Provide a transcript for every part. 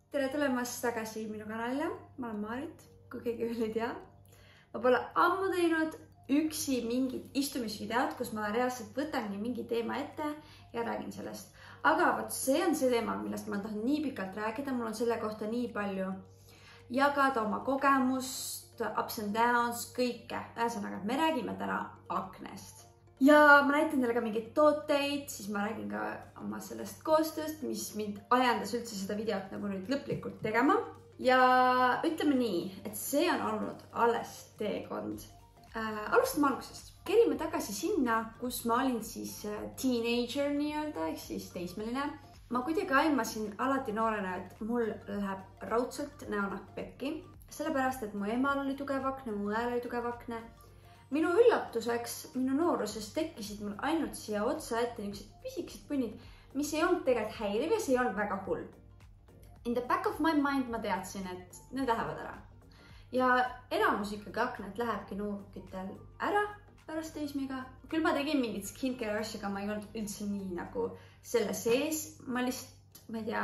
Tere tulemast tagasi minu kanalile, ma olen Maarit, kui keegi veel ei tea. Ma pole ammu teinud üksi mingit istumisvideot, kus ma reaalselt võtangi mingi teema ette ja räägin sellest. Aga võt, see on see teema, millest ma tahan nii pikalt rääkida, mul on selle kohta nii palju jagada oma kogemust, ups and downs, kõike. Ühesõnaga, me räägime täna aknest. Ja ma näitan teile ka mingeid tooteid, siis ma räägin ka oma sellest koostööst, mis mind ajendas üldse seda videot nagu nüüd lõplikult tegema. Ja ütleme nii, et see on olnud alles teekond. Alustame algusest. Kerime tagasi sinna, kus ma olin siis teenager nii-öelda, ehk siis teismeline. Ma kuidagi aimasin alati noorena, et mul läheb raudselt näonahk pekki. Sellepärast, et mu emal oli tugev akne, mu õel oli tugev akne. Minu üllatuseks, minu nooruses tekkisid mul ainult siia otsa ette niisugused pisikesed punnid, mis ei olnud tegelikult häiriv ja see ei olnud väga hull. In the back of my mind ma teadsin, et need lähevad ära. Ja enamus ikkagi akned lähebki noorukitel ära pärast teismiga. Küll ma tegin mingit skincare asjaga, ma ei olnud üldse nii nagu selle sees. Ma lihtsalt, ma ei tea,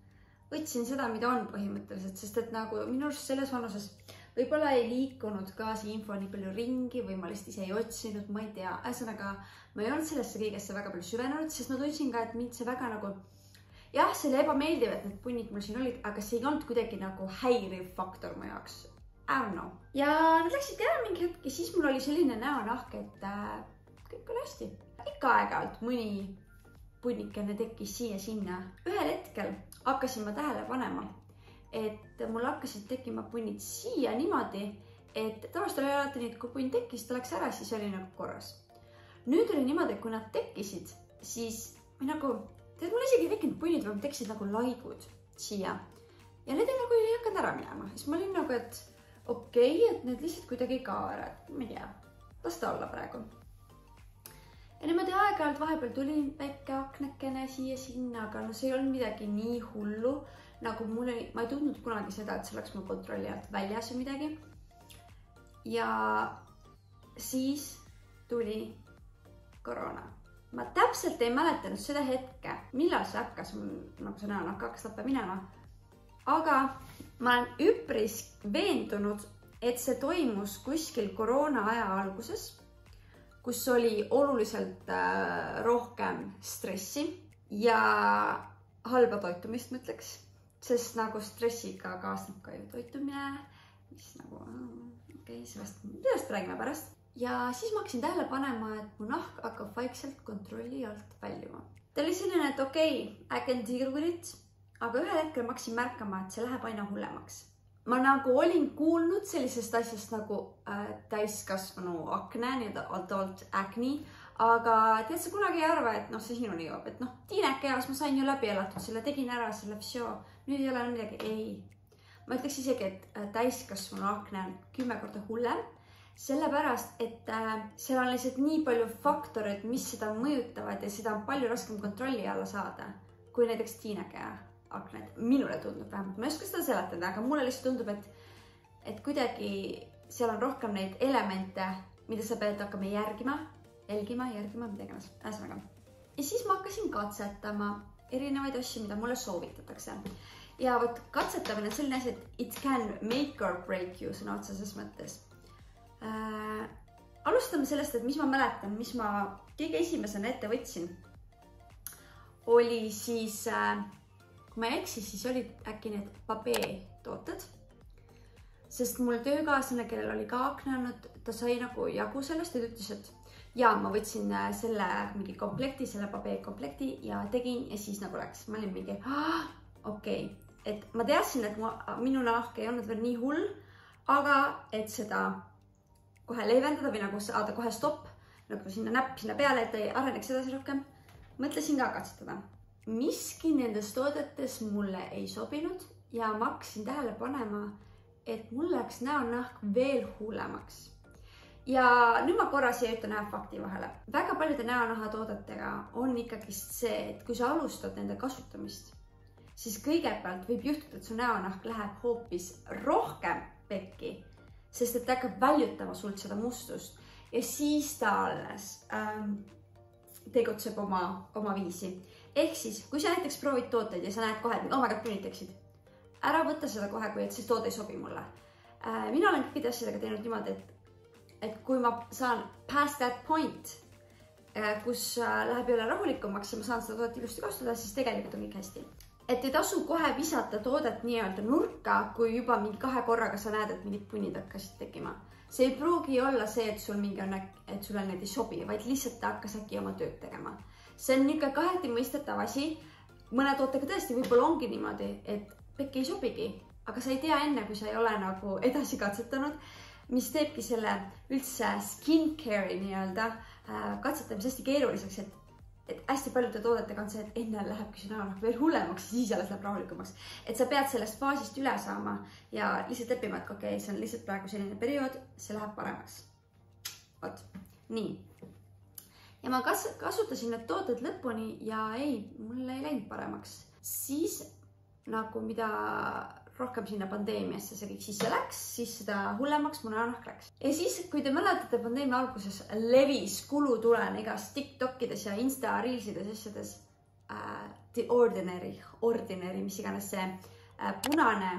võtsin seda, mida on põhimõtteliselt, sest et nagu minu arust selles vanuses võib-olla ei liikunud ka see info nii palju ringi või ma lihtsalt ise ei otsinud, ma ei tea. Ühesõnaga, ma ei olnud sellesse kõigesse väga palju süvenenud, sest ma tundsin ka, et mind see väga nagu jah, see oli ebameeldiv, et need punnid mul siin olid, aga see ei olnud kuidagi nagu häiriv faktor mu jaoks. I don't know. Ja nad läksid ära mingi hetk ja siis mul oli selline näonahk, et kõik oli hästi. Ikka aeg-ajalt mõni punnikene tekkis siia-sinna. Ühel hetkel hakkasin ma tähele panema, et mul hakkasid tekkima punnid siia niimoodi, et tavaliselt oli alati nii, et kui punn tekkis, ta läks ära, siis oli nagu korras. Nüüd oli niimoodi, et kui nad tekkisid, siis nagu, tead, mul isegi ei tekkinud punnid, vaid tekkisid nagu laigud siia. Ja need nagu ei hakanud ära minema. Siis ma olin nagu, et okei, et need lihtsalt kuidagi ei kao ära. Ma ei tea, las ta olla praegu. Ja niimoodi aeg-ajalt vahepeal tuli väike aknekene siia-sinna, aga no see ei olnud midagi nii hullu, nagu ma ei tundnud kunagi seda, et see oleks mu kontrolli alt väljas või midagi. Ja siis tuli koroona. Ma täpselt ei mäletanud seda hetke, millal see hakkas, nagu see näonahk hakkas lappa minema. Aga ma olen üpris veendunud, et see toimus kuskil koroona aja alguses, kus oli oluliselt rohkem stressi ja halba toitumist, ma ütleks. Sest nagu stressiga kaasneb ka ju toitumine, mis nagu, okei, sellest räägime pärast. Ja siis ma hakkasin tähele panema, et mu nahk hakkab vaikselt kontrolli alt väljuma. Ta oli selline, et okei, I can deal with it, aga ühel hetkel ma hakkasin märkama, et see läheb aina hullemaks. Ma nagu olin kuulnud sellisest asjast nagu täiskasvanu akne, nii-öelda adult acne, aga tead, sa kunagi ei arva, et see sinuni jõuab, et tiineke eas ma sain ju läbi elatud, selle tegin ära, selle vsio, nüüd ei ole midagi, ei. Ma ütleks isegi, et täiskasvanu akne on 10 korda hullem, sellepärast, et seal on lihtsalt nii palju faktoreid, mis seda mõjutavad ja seda on palju raskem kontrolli alla saada, kui näiteks tiineke akned. Minule tundub vähemalt, ma ei oska seda seletada, aga mulle lihtsalt tundub, et kuidagi seal on rohkem neid elemente, mida sa pead hakkama jälgima, mida iganes, ühesõnaga. Ja siis ma hakkasin katsetama erinevaid asju, mida mulle soovitatakse. Ja võt, katsetamine on selline asi, et it can make or break you sõna otseses mõttes. Alustame sellest, et mis ma mäletan, mis ma kõige esimesena ette võtsin, oli siis, kui ma ei eksi, siis olid äkki need Babee tooted. Sest mul töökaaslane, kellel oli ka akne olnud, ta sai nagu jagu sellest ja ütles, et ja ma võtsin selle mingi komplekti, selle Babee komplekti ja tegin ja siis nagu läks. Ma olin mingi, okei. Et ma teadsin, et minu nahk ei olnud veel nii hull, aga et seda kohe leevendada või nagu saada kohe stopp, nagu sinna näpp sinna peale, et ei areneks edasi rohkem, mõtlesin ka katsetada. Miski nendes toodetes mulle ei sobinud ja ma hakkasin tähele panema, et mul läks näonahk veel hullemaks. Ja nüüd ma korra siia ütlen ühe fakti vahele. Väga paljude näonaha-toodetega on ikkagi see, et kui sa alustad nende kasutamist, siis kõigepealt võib juhtuda, et su näonahk läheb hoopis rohkem pekki, sest et ta hakkab väljutama sult seda mustust ja siis ta alles tegutseb oma viisi. Ehk siis, kui sa näiteks proovid tooteid ja sa näed kohe, et oh my god, punnid teksid. ära võtta seda kohe, kui et see toode ei sobi mulle. Mina olen kõikide asjadega teinud niimoodi, et kui ma saan past that point, kus läheb jälle rahulikumaks ja ma saan seda toodet ilusti kasutada, siis tegelikult on kõik hästi. Et ei tasu kohe visata toodet nii-öelda nurka, kui juba mingi 2 korraga sa näed, et mingid punnid hakkasid tekkima. See ei pruugi olla see, et sul mingi on, et sulle need ei sobi, vaid lihtsalt ta hakkas äkki oma tööd tegema. See on ikka kaheti mõistetav asi. Mõne tootega tõesti võib-olla ongi niimoodi, et pekki ei sobigi, aga sa ei tea enne, kui sa ei ole nagu edasi katsetanud, mis teebki selle üldse skincare nii-öelda katsetamise hästi keeruliseks, et hästi paljude toodetega on see, et enne lähebki su näol veel hullemaks ja siis alles läheb rahulikumaks. Et sa pead sellest faasist üle saama ja lihtsalt leppima, et okei, see on lihtsalt praegu selline periood, see läheb paremaks. Vot, nii. Ja ma kasutasin need tooted lõpuni ja ei, mulle ei läinud paremaks. Siis nagu mida rohkem sinna pandeemiasse see kõik sisse läks, siis seda hullemaks mu näonahk läks. Ja siis, kui te mäletate, pandeemia alguses levis kulutulena igas TikTokides ja Insta Reelsides asjades The Ordinary, mis iganes see punane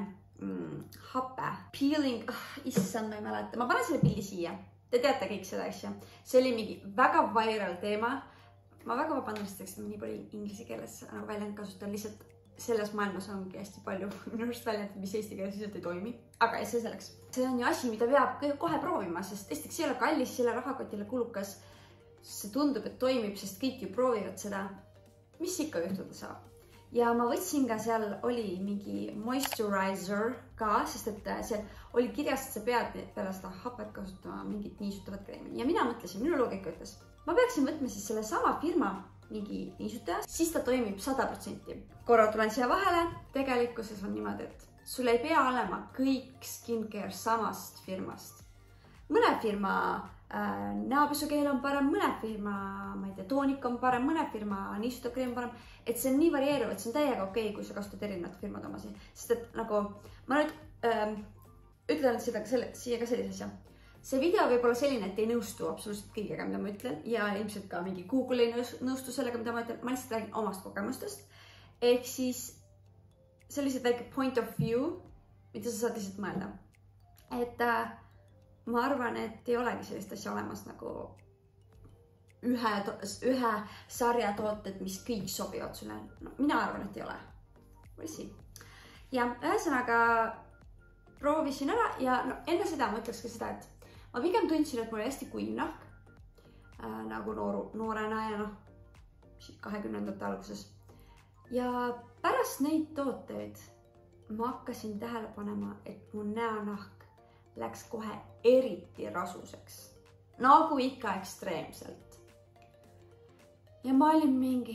happe, peeling, issand, ma ei mäleta, ma panen selle pildi siia. Te teate kõik seda asja. See oli mingi väga viral teema. Ma väga vabandustaks, et ma nii palju inglise keeles väljend kasutan, lihtsalt selles maailmas ongi hästi palju minu arust väljend, mis eesti keeles lihtsalt ei toimi. Aga see selleks. See on ju asi, mida peab kohe proovima, sest esiteks see ei ole kallis, selle rahakotile kulukas. See tundub, et toimib, sest kõik ju proovivad seda. Mis ikka juhtuda saab? Ja ma võtsin ka seal oli mingi moisturizer ka, sest et seal oli kirjas, et sa pead peale seda hapet kasutama mingit niisutavat kreemi. Ja mina mõtlesin, minu loogika ütles, ma peaksin võtma siis selle sama firma mingi niisutaja, siis ta toimib 100%. Korra tulen siia vahele, tegelikkuses on niimoodi, et sul ei pea olema kõik skincare samast firmast. Mõne firma näopesukeel on parem, mõne firma, ma ei tea, toonik on parem, mõne firma niisutav kreem parem, et see on nii varieeruv, et see on täiega okei, kui sa kasutad erinevad firmad omasi. Sest et nagu, ma nüüd ütlen siia ka sellise asja. See video võib olla selline, et ei nõustu absoluutselt kõigega, mida ma ütlen ja ilmselt ka mingi Google ei nõustu sellega, mida ma ütlen. Ma lihtsalt räägin omast kogemustest. Ehk siis sellised väike point of view, mida sa saad lihtsalt mõelda. Et ma arvan, et ei olegi sellist asja olemas nagu ühe sarja tooted, mis kõik sobivad sulle. No, mina arvan, et ei ole. Võisi. Ja ühesõnaga proovisin ära ja no, enne seda ma ütleks ka seda, et ma pigem tundsin, et mul oli hästi kuiv nahk nagu noorena ja 20. alguses. Ja pärast neid tooteid ma hakkasin tähele panema, et mu näonahk läks kohe eriti rasuseks. Nagu ikka ekstreemselt. Ja ma olin mingi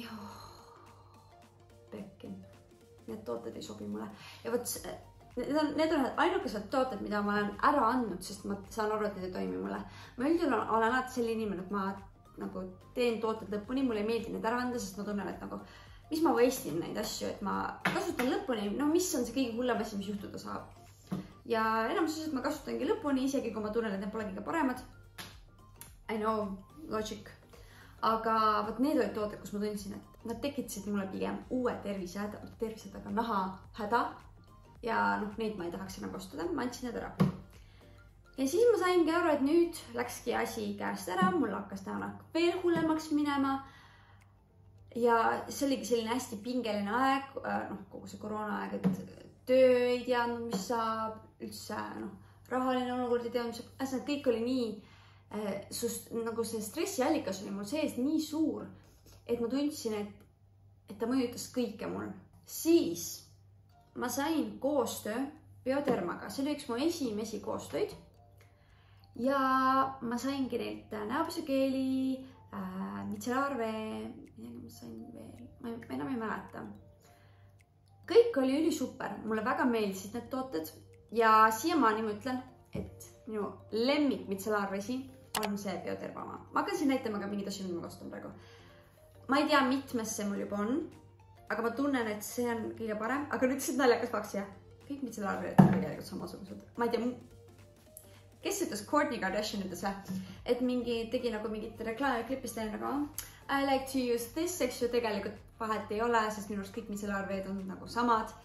pekki. Need tooted ei sobi mulle. Ja võt, need on ainukesed tooted, mida ma olen ära andnud, sest ma saan aru, et need ei toimi mulle. Ma üldjuhul olen alati selline inimene, et ma nagu teen tooted lõpuni, mulle ei meeldi need ära anda, sest ma tunnen, et nagu, mis ma wastin neid asju, et ma kasutan lõpuni, no mis on see kõige hullem asi, mis juhtuda saab. Ja enamuses, et ma kasutangi lõpuni, isegi kui ma tunnen, et need pole kõige paremad. I know, logic. Aga võt need olid tooted, kus ma tundsin, et nad tekitasid mulle pigem uue tervised, aga naha häda. Ja neid ma ei tahaks enam kasutada, ma andsin need ära. Ja siis ma saingi aru, et nüüd läkski asi käest ära, mul hakkas näonahk veel hullemaks minema. Ja see oligi selline hästi pingeline aeg, kogu see koroona aeg, et töö ei teadnud, mis saab, üldse rahaline olukord ei teadnud, mis saab. Äsna kõik oli nii, nagu see stressiallikas oli mul sees nii suur, et ma tundsin, et ta mõjutas kõike mul. Siis ma sain koostöö Biodermaga, see oli üks mu esimesi koostöid. Ja ma saingi neilt näopesukeeli, mitselaarvee, millega ma sain veel, ma enam ei mäleta. Kõik oli üli super, mulle väga meeldisid need tooted ja siiamaani ma ütlen, et minu lemmik mitselaarvesi on see Bioderma. Ma hakkan siin näitama ka mingid asju, mida ma kasutan praegu. Ma ei tea, mitmes see mul juba on, aga ma tunnen, et see on kõige parem. Aga nüüd see naljakas faks ja kõik mitselaarveed on tegelikult samasugused. Ma ei tea, kes ütles Kourtney Kardashian ütles, et tegi nagu mingit reklaamiklipist nagu I like to use this, eks ju tegelikult vahet ei ole, sest minu arust kõik mitselaarveed on nagu samad.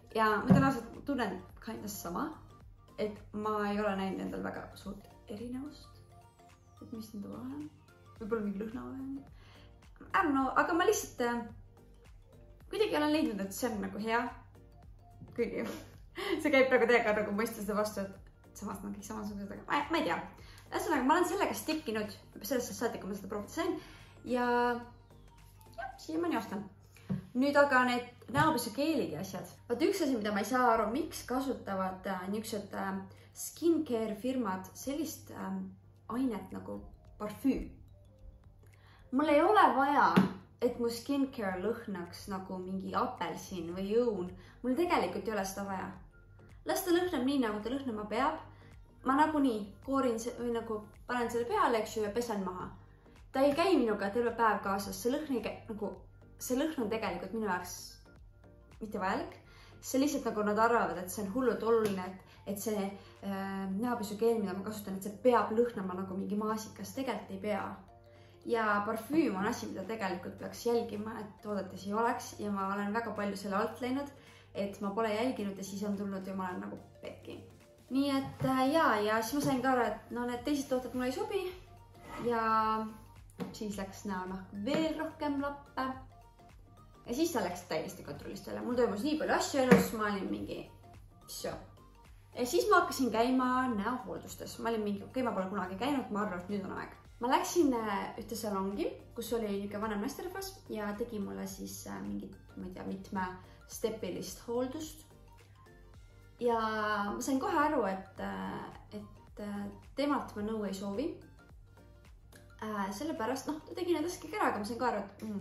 ja ma ütlen ausalt, tunnen kindlasti sama, et ma ei ole näinud endal väga suurt erinevust, et mis nende vahe on, võib-olla mingi lõhna vahe. I don't know, aga ma lihtsalt kuidagi olen leidnud, et see on nagu hea. Kuigi see käib praegu täiega nagu mõista seda vastu, et samas on kõik samasugused, aga ma ei tea. Ühesõnaga, ma olen sellega stikkinud sellest saati, kui ma seda proovida sain ja siiamaani ostan. Nüüd aga need näopesukeelid ja asjad. Vaat üks asi, mida ma ei saa aru, miks kasutavad niisugused skincare firmad sellist ainet nagu parfüüm. Mul ei ole vaja, et mu skincare lõhnaks nagu mingi apelsin või õun. Mul tegelikult ei ole seda vaja. Las ta lõhnab nii, nagu ta lõhnama peab. Ma nagunii koorin või nagu panen selle peale, eks ju, ja pesen maha. Ta ei käi minuga terve päev kaasas. See lõhn on tegelikult minu jaoks mitte vajalik. See lihtsalt nagu nad arvavad, et see on hullult oluline, et see näopesukeel, mida ma kasutan, et see peab lõhnama nagu mingi maasikas. Tegelikult ei pea. Ja parfüüm on asi, mida tegelikult peaks jälgima, et toodetes ei oleks ja ma olen väga palju selle alt läinud, et ma pole jälginud ja siis on tulnud ja ma olen nagu pekki. Nii et ja siis ma sain ka aru, et no need teised tooted mulle ei sobi ja siis läks näonahk veel rohkem lappe ja siis ta läks täiesti kontrollist välja. Mul toimus nii palju asju elus, ma olin mingi ja siis ma hakkasin käima näohooldustes. Ma olin mingi, ma pole kunagi käinud, ma arvan, et nüüd on aeg. Ma läksin ühte salongi, kus oli niisugune vanem naisterahvas ja tegi mulle siis mingit, ma ei tea, mitme stepilist hooldust. Ja ma sain kohe aru, et temalt ma nõu ei soovi. Sellepärast, ta tegi need asjad ära, aga ma sain ka aru,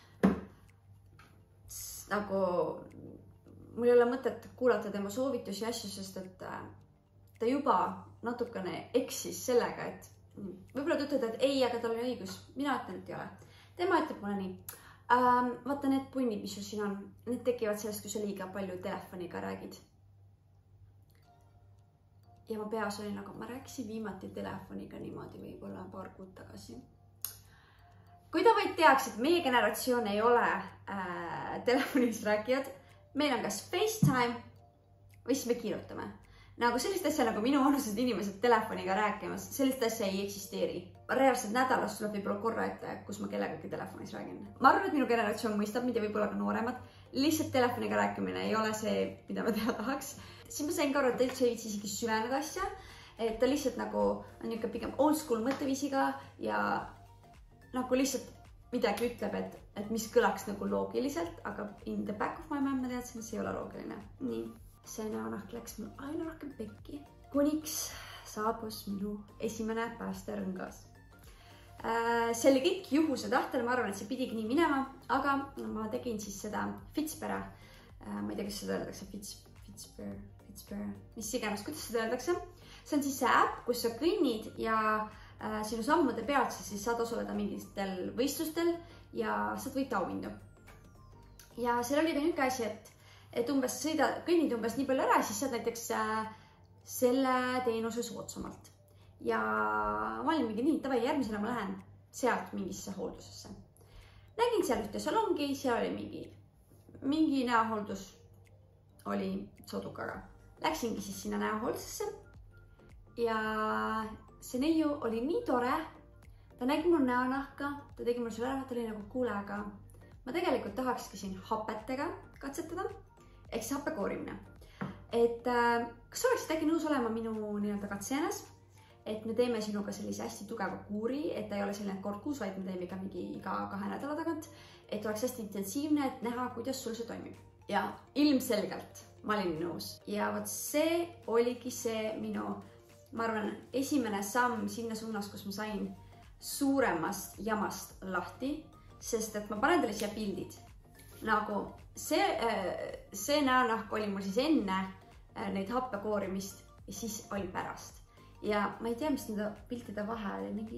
et nagu mul ei ole mõtet kuulata tema soovitusi ja asju, sest et ta juba natukene eksis sellega, et võib-olla ta ütled, et ei, aga tal on õigus. Mina ütlen, et ei ole. Tema ütleb mulle nii. Vaata need punnid, mis sul siin on, need tekivad sellest, kui sa liiga palju telefoniga räägid. Ja ma peas olin, aga ma rääkisin viimati telefoniga niimoodi võib-olla paar kuud tagasi. Kui ta vaid teaks, et meie generatsioon ei ole telefonis rääkijad, meil on kas FaceTime või siis me kirjutame. Nagu sellist asja nagu minu vanused inimesed telefoniga rääkimas, sellist asja ei eksisteeri. Reaalselt nädalas tuleb võib-olla korra ette, kus ma kellegagi telefonis räägin. Ma arvan, et minu generatsioon mõistab, mida võib-olla ka nooremad. Lihtsalt telefoniga rääkimine ei ole see, mida ma teha tahaks. Siis ma sain ka aru, et ta üldse ei viitsi isegi süveneda asja. Et ta lihtsalt nagu on niisugune pigem old school mõtteviisiga ja nagu lihtsalt midagi ütleb, et mis kõlaks nagu loogiliselt, aga in the back of my mind ma teadsin, et see ei ole loogiline. Nii. See näonahk läks mul aina rohkem pekki, kuniks saabus minu esimene päästerõngas. See oli kõik juhuse tahtel, ma arvan, et see pidigi nii minema, aga ma tegin siis seda Fitspera. Ma ei tea, kas seda öeldakse, Fitspera, mis iganes, kuidas seda öeldakse. See on siis see äpp, kus sa kõnnid ja sinu sammude pealt sa siis saad osaleda mingitel võistlustel ja saad võita auhindu. Ja seal oli ka niisugune asi, et umbes kõnnid umbes nii palju ära, siis saad näiteks selle teenuse soodsamalt. Ja ma olin mingi nii, tavai, järgmisena ma lähen sealt mingisse hooldusesse. Nägin seal ühte salongi, seal oli mingi näohooldus oli sodukaga. Läksingi siis sinna näohooldusesse ja see neiu oli nii tore. Ta nägi mul näonahka, ta tegi mul selle ära, ta oli nagu kuule, aga ma tegelikult tahakski siin hapetega katsetada. Ehk siis happekoorimine. Et kas oleksid äkki nõus olema minu nii-öelda katsejänes, et me teeme sinuga sellise hästi tugeva kuuri, et ta ei ole selline kord kuus, vaid me teeme ikka mingi iga 2 nädala tagant, et oleks hästi intensiivne, et näha, kuidas sul see toimib. Ja ilmselgelt ma olin nõus. Ja võt see oligi see minu, ma arvan, esimene samm sinna suunas, kus ma sain suuremast jamast lahti, sest et ma panen teile siia pildid. Nagu see näonahk oli mul siis enne neid happekoorimist ja siis oli pärast. Ja ma ei tea, mis nende piltide vahe oli, mingi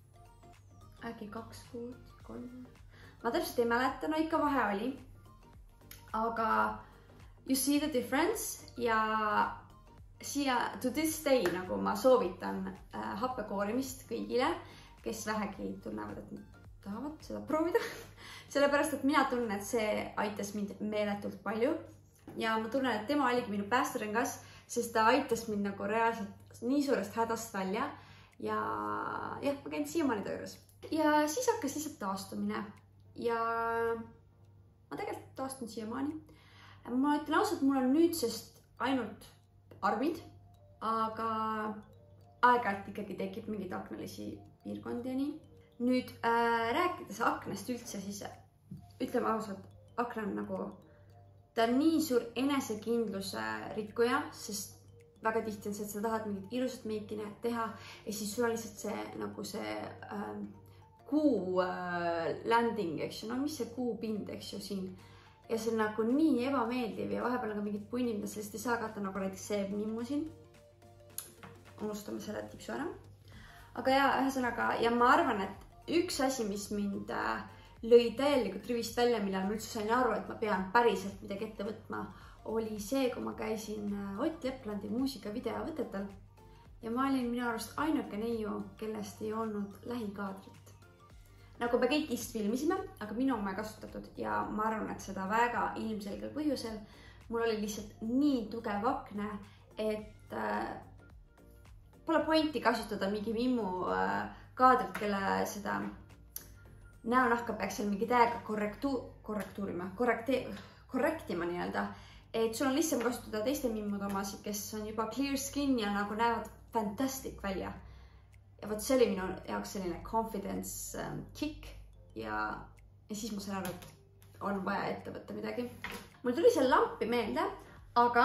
äkki 2 kuud, 3. Ma täpselt ei mäleta, no ikka vahe oli. Aga you see the difference ja siia to this day nagu ma soovitan happekoorimist kõigile, kes vähegi tunnevad, et tahavad seda proovida. Sellepärast, et mina tunnen, et see aitas mind meeletult palju. ja ma tunnen, et tema oligi minu päästerõngas, sest ta aitas mind nagu reaalselt nii suurest hädast välja ja jah, ma käin siiamaani ta juures. Ja siis hakkas lihtsalt taastumine ja ma tegelikult taastun siiamaani. Ma ütlen ausalt, mul on nüüdsest ainult armid, aga aeg-ajalt ikkagi tekib mingeid aknalisi piirkondi ja nii. Nüüd rääkides aknast üldse, siis ütleme ausalt, akna on nagu, ta on nii suur enesekindluse rikkuja, sest väga tihti on see, et sa tahad mingit ilusat meiki teha ja siis sul on lihtsalt see nagu see kuu landing, eks ju, no mis see kuupind, eks ju, siin. Ja see on nagu nii ebameeldiv ja vahepeal on ka mingid punnid, mida sellest ei saa katta, nagu näiteks see mimmu siin. Unustame selle tipsu ära. Aga ja, ühesõnaga, ja ma arvan, et üks asi, mis mind lõi täielikult rivist välja, millal ma üldse sain aru, et ma pean päriselt midagi ette võtma, oli see, kui ma käisin Ott Leplandi muusikavideovõtetel ja ma olin minu arust ainuke neiu, kellest ei olnud lähikaadrit. Nagu me kõik vist filmisime, aga minu oma ei kasutatud ja ma arvan, et seda väga ilmselgel põhjusel. Mul oli lihtsalt nii tugev akne, et pole pointi kasutada mingi mimmu kaadrit, kelle seda näonahka peaks seal mingi täiega korrektima nii-öelda. Et sul on lihtsam kasutada teiste mimmud omasid, kes on juba clear skin ja nagu näevad fantastic välja. Ja võt see oli minu jaoks selline confidence kick ja siis ma sain aru, et on vaja ette võtta midagi. Mul tuli seal lampi meelde, aga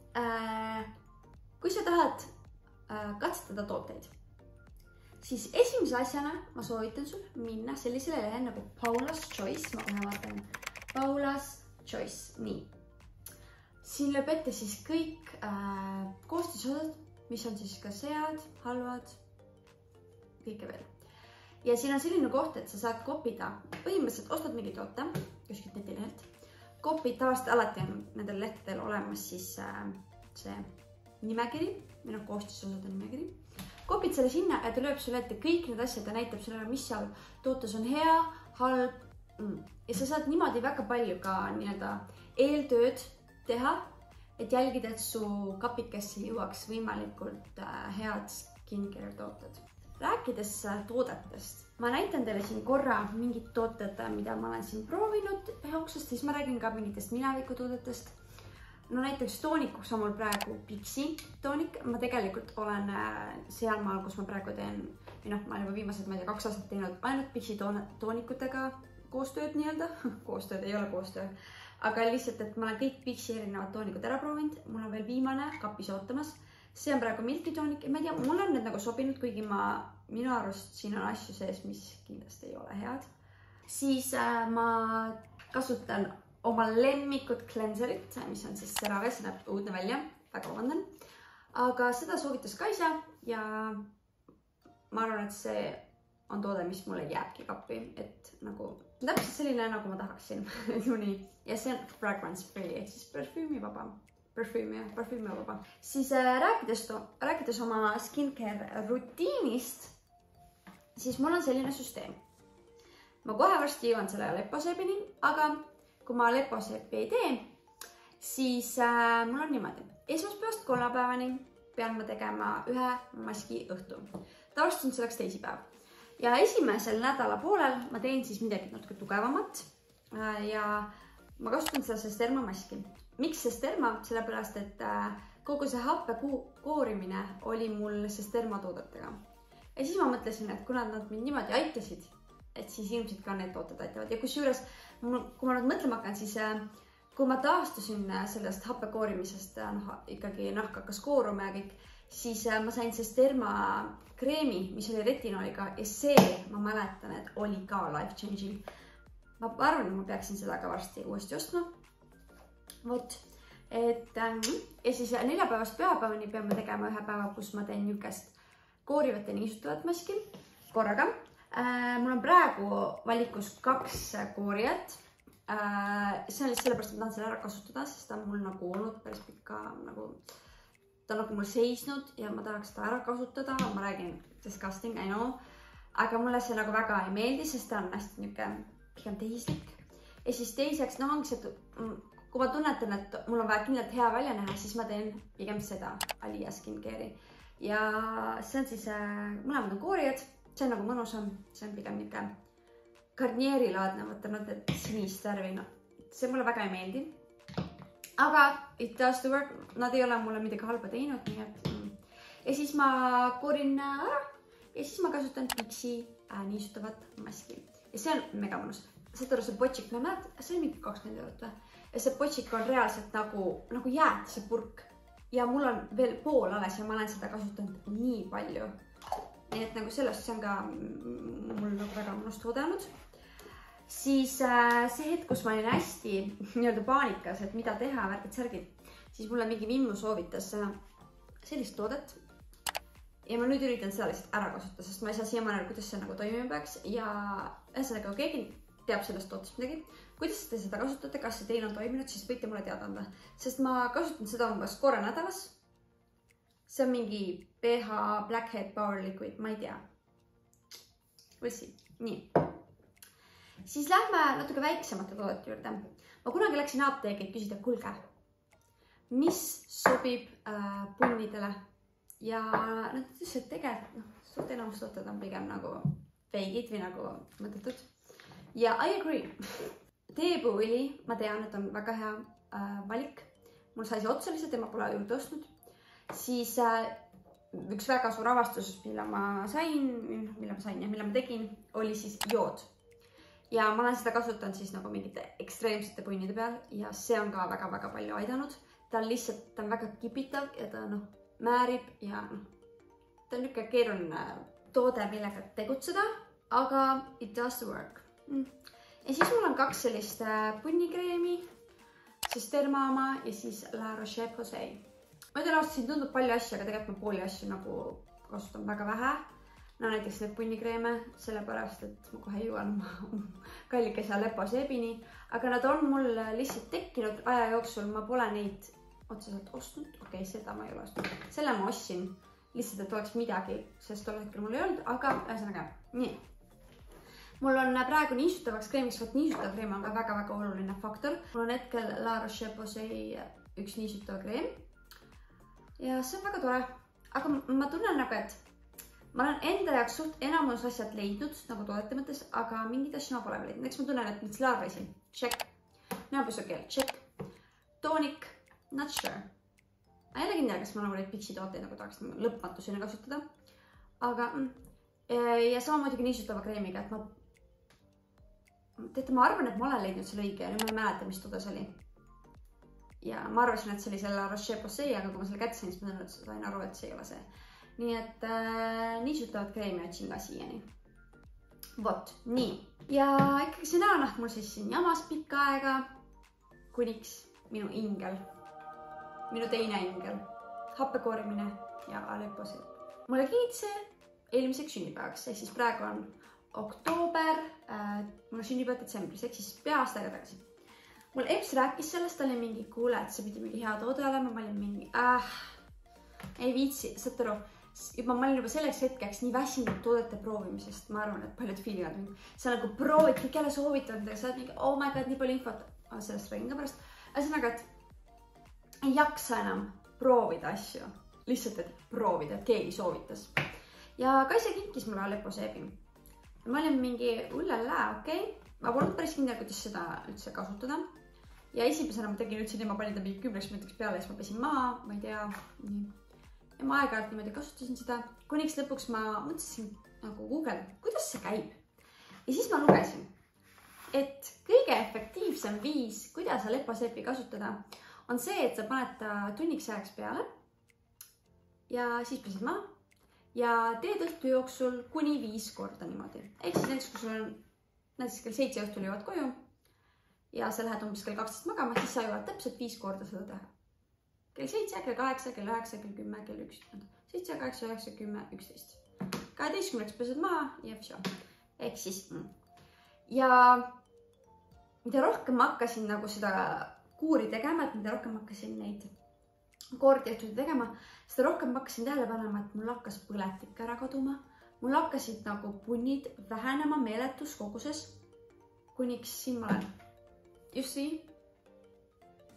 kui sa tahad katsetada tooteid, siis esimese asjana ma soovitan sul minna sellisele lehe nagu Paula's Choice. Ma kohe vaatan Paula's Choice. Nii. Siin lööb ette siis kõik koostisosad, mis on siis ka sead, halvad, kõike veel. Ja siin on selline koht, et sa saad kopida. Põhimõtteliselt ostad mingi toote, kuskilt netilehelt. Kopid tavaliselt alati on nendel lehtedel olemas siis see nimekiri, minu koostisosade nimekiri. Kopid selle sinna ja ta lööb sulle ette kõik need asjad ja näitab sulle, mis seal tootes on hea, halb. Ja sa saad niimoodi väga palju ka nii-öelda eeltööd teha, et jälgida, et su kapikesse jõuaks võimalikult head skincare tooted. Rääkides toodetest, ma näitan teile siin korra mingid tooted, mida ma olen siin proovinud jooksust, siis ma räägin ka mingitest minevikutoodetest. No näiteks toonikuks on mul praegu Pixi toonik. Ma tegelikult olen sealmaal, kus ma praegu teen, ma olen juba viimased, 2 aastat teinud ainult Pixi toonikutega koostööd nii-öelda. Koostööd ei ole koostöö, aga lihtsalt, et ma olen kõik Pixi erinevad toonikud ära proovinud. Mul on veel viimane kapis ootamas. See on praegu Milky toonik. Ma ei tea, mul on need nagu sobinud, kuigi minu arust siin on asju sees, mis kindlasti ei ole head. Siis ma kasutan oma lemmikut cleanserit, mis on siis CeraVe, see näeb uudne välja, väga vabandan. Aga seda soovitas Kaisa ja ma arvan, et see on toode, mis mulle jääbki kappi, et nagu täpselt selline, nagu ma tahaksin. Ja see on fragrance free, et siis parfüümivaba. Siis rääkides oma skincare rutiinist, siis mul on selline süsteem. Ma kohe varsti jõuan selle leposeebini, aga kui ma leposeepi ei tee, siis mul on niimoodi. Esmaspäevast kolmapäevani pean ma tegema 1 maski õhtu. Tavaliselt on selleks teisipäev. Ja esimesel nädala poolel ma teen siis midagi natuke tugevamat ja ma kasutan seda Sesterma maski. Miks Sesterma? Sellepärast, et kogu see happe koorimine oli mul Sesterma toodetega. Ja siis ma mõtlesin, et kuna nad mind niimoodi aitasid, et siis ilmselt ka need tooted aitavad. Ja kusjuures, kui ma nüüd mõtlema hakkan, siis kui ma taastusin sellest happe koorimisest, ikkagi nahk hakkas kooruma ja kõik, siis ma sain Sesterma kreemi, mis oli retinooliga ja see, ma mäletan, et oli ka life changing. Ma arvan, et ma peaksin seda ka varsti uuesti ostma. Vot, ja siis neljapäevast pühapäevani peame tegema 1 päeva, kus ma teen niukest koorivat ja niisutuvat maski korraga. Mul on praegu valikus 2 koorijat. See on lihtsalt sellepärast, et ma tahan selle ära kasutada, sest ta on mul nagu olnud päris pikka, ta on nagu mul seisnud ja ma tahaks seda ära kasutada. Ma räägin disgusting, I know. Aga mulle see nagu väga ei meeldi, sest ta on hästi niuke pigem tehislik. Ja siis teiseks, ongi see kui ma tunnetan, et mul on vaja kindlalt hea välja näha, siis ma teen pigem seda Alia Skincare'i. Ja see on siis, mõlemad on koorijad, see on nagu mõnusam, see on pigem niisugune Garnieri laadne, võtta nad sinist värvi, see mulle väga ei meeldi. Aga it does the work, nad ei ole mulle midagi halba teinud, nii et ja siis ma koorin ära ja siis ma kasutan Pixi niisutavat maski. Ja see on mega mõnus. Seda see potšik, no näed, see on mingi 20 eurot või? Ja see potšik on reaalselt nagu jääd, see purk. Ja mul on veel pool alles ja ma olen seda kasutanud nii palju. Nii et nagu sellest see on ka mul nagu väga mõnust toodanud. Siis see hetk, kus ma olin hästi nii-öelda paanikas, et mida teha, värgid, särgid, siis mulle mingi Vimmu soovitas sellist toodet. Ja ma nüüd üritan seda lihtsalt ära kasutada, sest ma ei saa siiamaani, kuidas see nagu toimima peaks. Ja ühesõnaga, kui keegi teab sellest tootest midagi, kuidas te seda kasutate, kas see teil on toiminud, siis võite mulle teada anda. Sest ma kasutan seda umbes korra nädalas. See on mingi PH Blackhead Power Liquid, ma ei tea. Võssi, nii. Siis lähme natuke väiksemate toodete juurde. Ma kunagi läksin apteegi küsida, kuulge, mis sobib punnidele? Ja nad ütles, et tegelikult suurt enamus tooted on pigem nagu feigid või nagu mõttetud. Ja I agree. Teepuuõli, ma tean, et on väga hea valik. Mul sai see otsa lihtsalt ja ma pole juurde ostnud. Siis üks väga suur avastus, mille ma tegin, oli siis jood. Ja ma olen seda kasutanud siis nagu mingite ekstreemsete punnide peal ja see on ka väga-väga palju aidanud. Ta on lihtsalt, ta on väga kipitav ja ta määrib ja ta on niisugune keeruline toode, millega tegutseda, aga it does the work. Ja siis mul on 2 sellist punnikreemi, siis Dermama ja siis La Roche-Posay. Ma ütlen ausalt, siin tundub palju asju, aga tegelikult ma pooli asju nagu kasutan väga vähe. No näiteks need punnikreeme, sellepärast, et ma kohe jõuan kallikese Alepo-Sebini, aga nad on mul lihtsalt tekkinud aja jooksul, ma pole neid otseselt ostnud. Okei, seda ma ei ole ostnud. Selle ma ostsin lihtsalt, et oleks midagi, sest tol hetkel mul ei olnud, aga ühesõnaga, nii. Mul on praegu niisutavaks kreemiks, vaat niisutav kreem on ka väga-väga oluline faktor. Mul on hetkel La Roche-Posay üks niisutav kreem ja see on väga tore, aga ma tunnen nagu, et ma olen enda jaoks suht enamus asjad leidnud nagu toodete mõttes, aga mingid asju ma pole leidnud. Näiteks ma tunnen, et Mitslaarvesi, check. Näopüsukeel, check. Toonik, not sure. Ma ei ole kindel, kas ma nagu neid Pixi tooteid nagu tahaks lõpmatuseni kasutada. Aga ja samamoodi niisutava kreemiga, et ma arvan, et ma olen leidnud selle õige ja nüüd ma ei mäleta, mis toode see oli. Ja ma arvasin, et see oli selle Roche-Posay, aga kui ma selle kätte sain, siis ma sain aru, et see ei ole see. Nii et niisutavat kreemi otsin ka siiani. Vot, nii. Ja ikkagi see näonaht mul siis siin jamas pikka aega, kuniks minu ingel, minu teine ingel, happekoorimine ja Alepo-Sebin. Mulle kiit see eelmiseks sünnipäevaks, ehk siis praegu on oktoober, mul on sünnipäev detsembris, ehk siis pea aasta aega tagasi. Mul Eps rääkis sellest, ta oli mingi kuule, et see pidi mingi hea toode olema, ma olin mingi, ei viitsi, saad aru. Ma olin juba selleks hetkeks nii väsinud toodete proovimisest, ma arvan, et paljud fiilivad mind. Sa nagu proovid, kõik jälle soovitavad, sa oled mingi, oh my god, nii palju infot, sellest räägin ka pärast. Ühesõnaga, et ei jaksa enam proovida asju, lihtsalt, et proovida, et keegi soovitas. Ja Kaisa kinkis mulle Alepo-Sebin. Ma olin mingi ullala, okei. Ma polnud päris kindel, kuidas seda üldse kasutada. Ja esimesena ma tegin üldse nii, ma panin ta mingi 10 minutiks peale, siis ma pesin maa, ma ei tea, nii. Ja ma aeg-ajalt niimoodi kasutasin seda, kuniks lõpuks ma mõtlesin nagu Google, kuidas see käib. Ja siis ma lugesin, et kõige efektiivsem viis, kuidas Alepo-Sebi kasutada, on see, et sa paned ta tunniks ajaks peale ja siis pesid maha ja teed õhtu jooksul kuni 5 korda niimoodi. Ehk siis näiteks, kui sul on näiteks kell 7 õhtul jõuad koju ja sa lähed umbes kell 12 magama, siis sa jõuad täpselt 5 korda seda teha. Kell 7, kell 8, kell 9, kell 10, kell 11. 7, 8, 9, 10, 11. 12 pesed maha ja vsjo. Ehk siis. Ja mida rohkem ma hakkasin nagu seda kuuri tegema, et mida rohkem ma hakkasin neid kordi õhtuti tegema, seda rohkem ma hakkasin tähele panema, et mul hakkas põletik ära kaduma. Mul hakkasid nagu punnid vähenema meeletus koguses, kuniks siin ma olen. Just siin.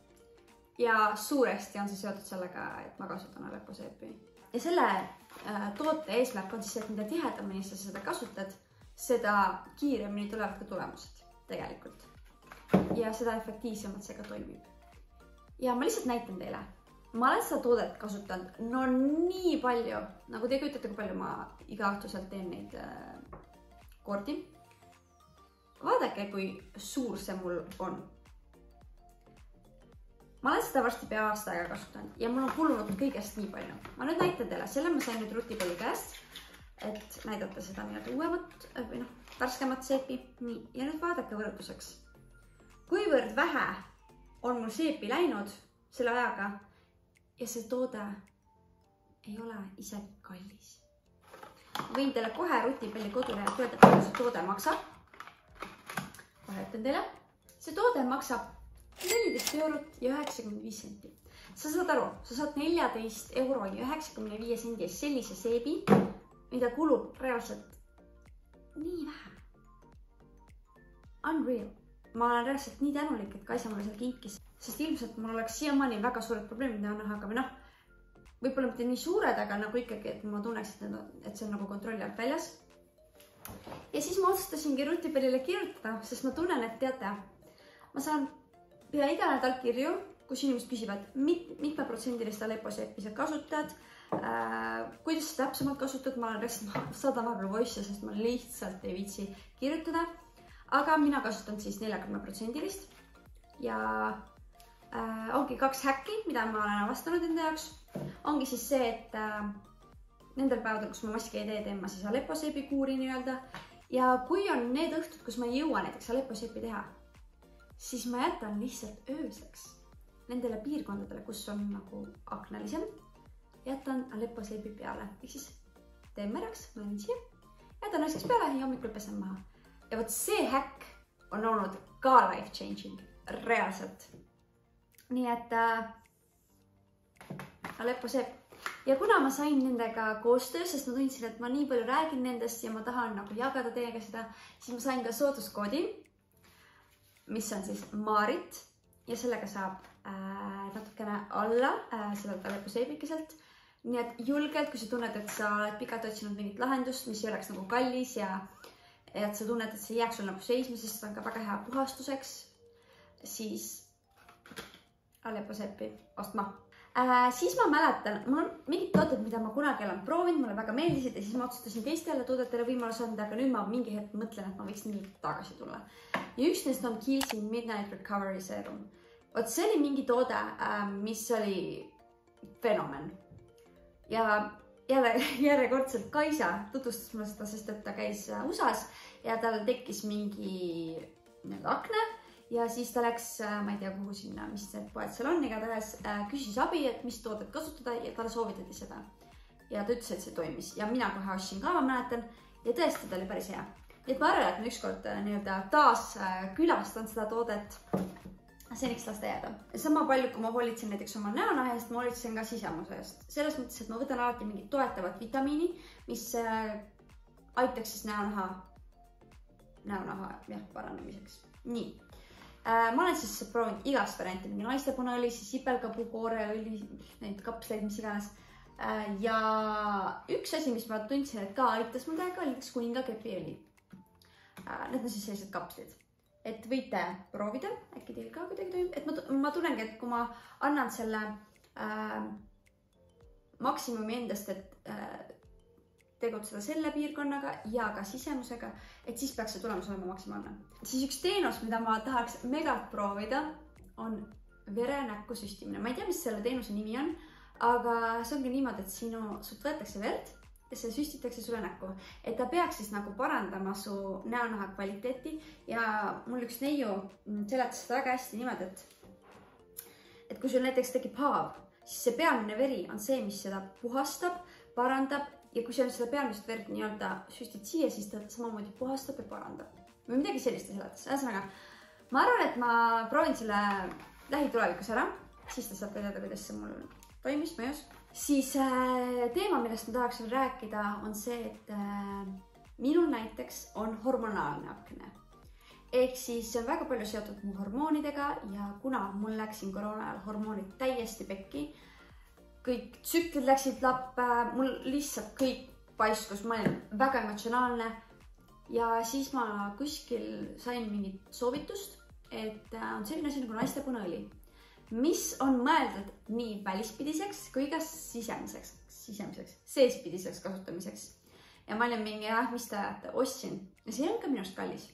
ja suuresti on see seotud sellega, et ma kasutan Alepo-seepi. Ja selle toote eesmärk on siis, et mida tihedamini sa seda kasutad, seda kiiremini tulevad ka tulemused tegelikult. Ja seda efektiivsemalt see ka toimib. Ja ma lihtsalt näitan teile. Ma olen seda toodet kasutanud no nii palju, nagu te kujutate, kui palju ma iga õhtuselt teen neid kordi. Vaadake, kui suur see mul on. Ma olen seda varsti pea aasta aega kasutanud ja mul on kulunud kõigest nii palju. Ma nüüd näitan teile, selle ma sain nüüd Rutipalli käest, et näidata seda uuemat või värskemat seepi. Nii, ja nüüd vaadake võrdluseks. Kuivõrd vähe on mul seepi läinud selle ajaga ja see toode ei ole isegi kallis. Võin teile kohe Rutipalli kodulehelt öelda, palju see toode maksab. Kohe ütlen teile. See toode maksab 14 eurot ja 95 senti. Sa saad aru, sa saad 14 euro ja 95 sendi sellise seebi, mida kulub reaalselt nii vähe. Unreal. Ma olen reaalselt nii tänulik, et Kaisa mulle seal kinkis, sest ilmselt mul oleks siiamaani väga suured probleemid näonahaga või võib-olla mitte nii suured, aga nagu ikkagi, et ma tunneks, et see on nagu kontrolli alt väljas. Ja siis ma otsustasingi Rutipallile kirjutada, sest ma tunnen, et teate, ma saan pea iga nädal kirju, kus inimesed küsivad, mitme protsendilist Alepo-seepi sa kasutad, kuidas sa täpsemalt kasutad, ma saadan vahepeal voice, sest ma lihtsalt ei viitsi kirjutada, aga mina kasutan siis 40%-list ja ongi 2 häkki, mida ma olen avastanud enda jaoks. Ongi siis see, et nendel päevadel, kus ma maski ei tee, teen ma siis Alepo-seepi kuuri nii-öelda ja kui on need õhtud, kus ma ei jõua näiteks Alepo-seepi teha, siis ma jätan lihtsalt ööseks nendele piirkondadele, kus on nagu aknalisem, jätan Alepo-seebi peale. Ehk siis teen mereks, ma olen siia, jätan ööseks peale ja hommikul pesen maha. Ja võt see häkk on olnud ka life changing, reaalselt. Nii et Alepo-seep. Ja kuna ma sain nendega koostöös, sest ma tundsin, et ma nii palju räägin nendest ja ma tahan nagu jagada teiega seda, siis ma sain ka sooduskoodi, mis on siis Maarit ja sellega saab natukene alla sellelt Alepo-seebikeselt. Nii et julgelt, kui sa tunned, et sa oled pikalt otsinud mingit lahendust, mis ei oleks nagu kallis ja et sa tunned, et see jääks sul nagu seisma, sest see on ka väga hea puhastuseks, siis Alepo-seepi ostma. Siis ma mäletan, mul on mingid tooted, mida ma kunagi olen proovinud, mulle väga meeldisid ja siis ma otsustasin teistele toodetele võimalus anda, aga nüüd ma mingi hetk mõtlen, et ma võiks nii tagasi tulla. Ja üks neist on Kiehl's Midnight Recovery Serum. Oot, see oli mingi toode, mis oli fenomen. Ja järjekordselt Kaisa tutvustas mulle seda, sest et ta käis USA-s ja tal tekkis mingi akne. Ja siis ta läks, ma ei tea kuhu sinna, mis need poed seal on, igatahes küsis abi, et mis toodet kasutada ja talle soovitati seda. Ja ta ütles, et see toimis. Ja mina kohe ostsin ka, ma mäletan, ja tõesti ta oli päris hea. Et ma arvan, et ma ükskord taas külastan seda toodet seniks lasta jääda. Sama palju, kui ma hoolitsen näiteks oma näonaha eest, ma hoolitsen ka sisemuse eest. Selles mõttes, et ma võtan alati mingit toetavat vitamiini, mis aitaks siis näonaha paranemiseks. Nii. Ma olen siis proovinud igast varianti, mingi naistepunaõli, siis sipelgapuu, kooreõli, neid kapsleid, mis iganes. Ja üks asi, mis ma tundsin, et ka aitas mul täiega, oli üks kuninga kepiõli. Need on siis sellised kapslid. Et võite proovida, äkki teil ka kuidagi toimub. Et ma tunnengi, et kui ma annan selle maksimumi endast, et tegutseda selle piirkonnaga ja ka sisemusega, et siis peaks see tulemus olema maksimaalne. Siis üks teenus, mida ma tahaks megalt proovida, on verenäkku süstimine. Ma ei tea, mis selle teenuse nimi on, aga see ongi niimoodi, et sult võetakse verd ja see süstitakse sulle näkku. Et ta peaks siis nagu parandama su näonaha kvaliteeti ja mul üks neiu seletas seda väga hästi niimoodi, et kui sul näiteks tekib haav, siis see peamine veri on see, mis seda puhastab, parandab. Ja kui sa seda peamist verd nii-öelda süstid siia, siis ta samamoodi puhastab ja parandab. Või midagi sellist seletas. Ühesõnaga, ma arvan, et ma proovin selle lähitulevikus ära. Siis ta saab teada, kuidas see mul toimis, mõjus. Siis teema, millest ma tahaksin rääkida, on see, et minul näiteks on hormonaalne akne. ehk siis see on väga palju seotud mu hormoonidega ja kuna mul läksin koroona ajal hormoonid täiesti pekki, kõik tsüklid läksid lappe, mul lihtsalt kõik paiskus, ma olin väga emotsionaalne ja siis ma kuskil sain mingit soovitust, et on selline asi nagu naistepunaõli, mis on mõeldud nii välispidiseks kui ka seespidiseks kasutamiseks. Ja ma olin mingi, mis te ajate, ostsin ja see on ka minust kallis.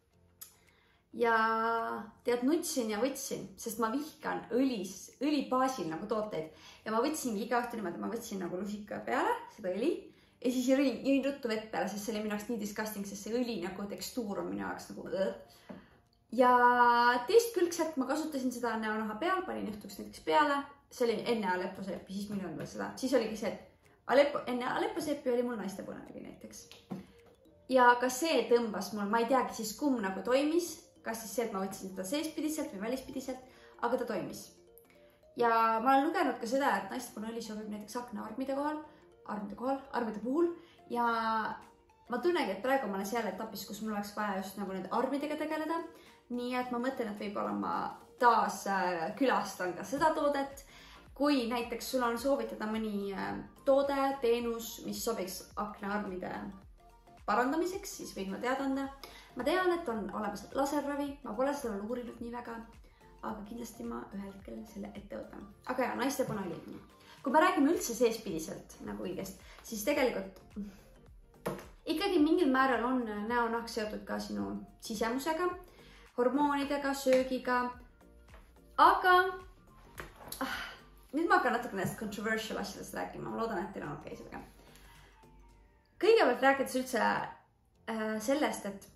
Ja tead, nutsin ja võtsin, sest ma vihkan õlibaasil nagu tooteid ja ma võtsingi iga õhtu niimoodi, ma võtsin nagu lusika peale seda õli ja siis jõin ruttu vett peale, sest see oli minu jaoks nii disgusting, sest see õli nagu tekstuur on minu jaoks nagu ja teistkülgselt ma kasutasin seda näonaha peal, panin õhtuks näiteks peale, see oli enne Aleppo-seepi, siis mul ei olnud veel seda, siis oligi see, et enne Aleppo-seepi oli mul naistepunaõli näiteks ja ka see tõmbas mul, ma ei teagi siis kumb nagu toimis, kas siis see, et ma võtsin seda seespidiselt või välispidiselt, aga ta toimis. Ja ma olen lugenud ka seda, et naistepunaõli sobib näiteks aknaarmide puhul ja ma tunnegi, et praegu ma olen seal etapis, kus mul oleks vaja just nagu nende armidega tegeleda. Nii et ma mõtlen, et võib-olla ma taas külastan ka seda toodet. Kui näiteks sul on soovitada mõni toode, teenus, mis sobiks aknaarmide parandamiseks, siis võin ma teada anda. Ma tean, et on olemas laserravi, ma pole seda uurinud nii väga, aga kindlasti ma ühel hetkel selle ette võtan. Aga ja, naistepunaõli. Kui me räägime üldse seespidiselt nagu õigest, siis tegelikult ikkagi mingil määral on näonahk seotud ka sinu sisemusega, hormoonidega, söögiga, aga nüüd ma hakkan natuke nendest controversial asjadest rääkima, ma loodan, et teil on okei sellega. Kõigepealt rääkides üldse sellest, et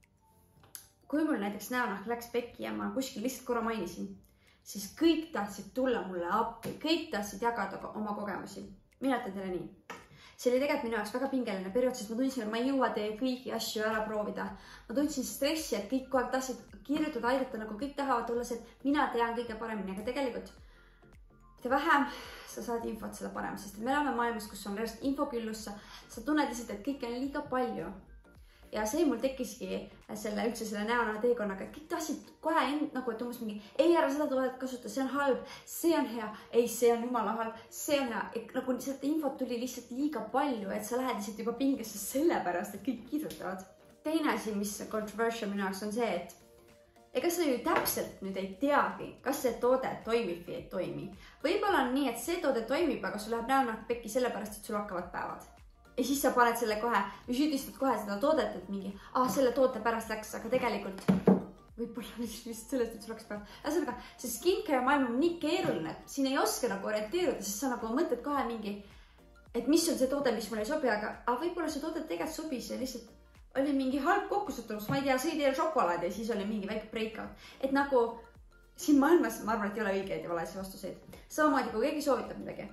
kui mul näiteks näonahk läks pekki ja ma kuskil lihtsalt korra mainisin, siis kõik tahtsid tulla mulle appi, kõik tahtsid jagada oma kogemusi. Mina ütlen teile nii. See oli tegelikult minu jaoks väga pingeline periood, sest ma tundsin, et ma ei jõua teie kõiki asju ära proovida. Ma tundsin stressi, et kõik kogu aeg tahtsid kirjutada, aidata, nagu kõik tahavad olla see, et mina tean kõige paremini, aga tegelikult mida vähem sa saad infot, seda parem, sest me elame maailmas, kus on reaalselt infoküllus, sa tunned lihtsalt, et kõik on liiga palju. Ja see mul tekkiski üldse selle näonaha teekonnaga, et kõik tahtsid kohe nagu, et umbes mingi, ei ära seda toodet kasuta, see on halb, see on hea, ei, see on jumala halb, see on hea. Nagu seda infot tuli lihtsalt liiga palju, et sa lähed lihtsalt juba pingesse sellepärast, et kõik kirjutavad. Teine asi, mis controversial minu jaoks on see, et ega sa ju täpselt nüüd ei teagi, kas see toode toimib või ei toimi. Võib-olla on nii, et see toode toimib, aga sul läheb näonahk pekki sellepärast, et sul hakkavad päevad. Ja siis sa paned selle kohe, või süüdistad kohe seda toodet, et mingi, selle toote pärast läks, aga tegelikult võib-olla lihtsalt sellest, et sul läks päev. Ühesõnaga, see skincare maailm on nii keeruline, et siin ei oska nagu orienteeruda, sest sa nagu mõtled kohe mingi, et mis on see toode, mis mulle ei sobi, aga võib-olla see toode tegelikult sobis ja lihtsalt oli mingi halb kokkusattumus, ma ei tea, sõi teile šokolaadi ja siis oli mingi väike breakout. Et nagu siin maailmas, ma arvan, et ei ole õigeid ja valesi vastuseid. Samamoodi, kui keegi soovitab midagi.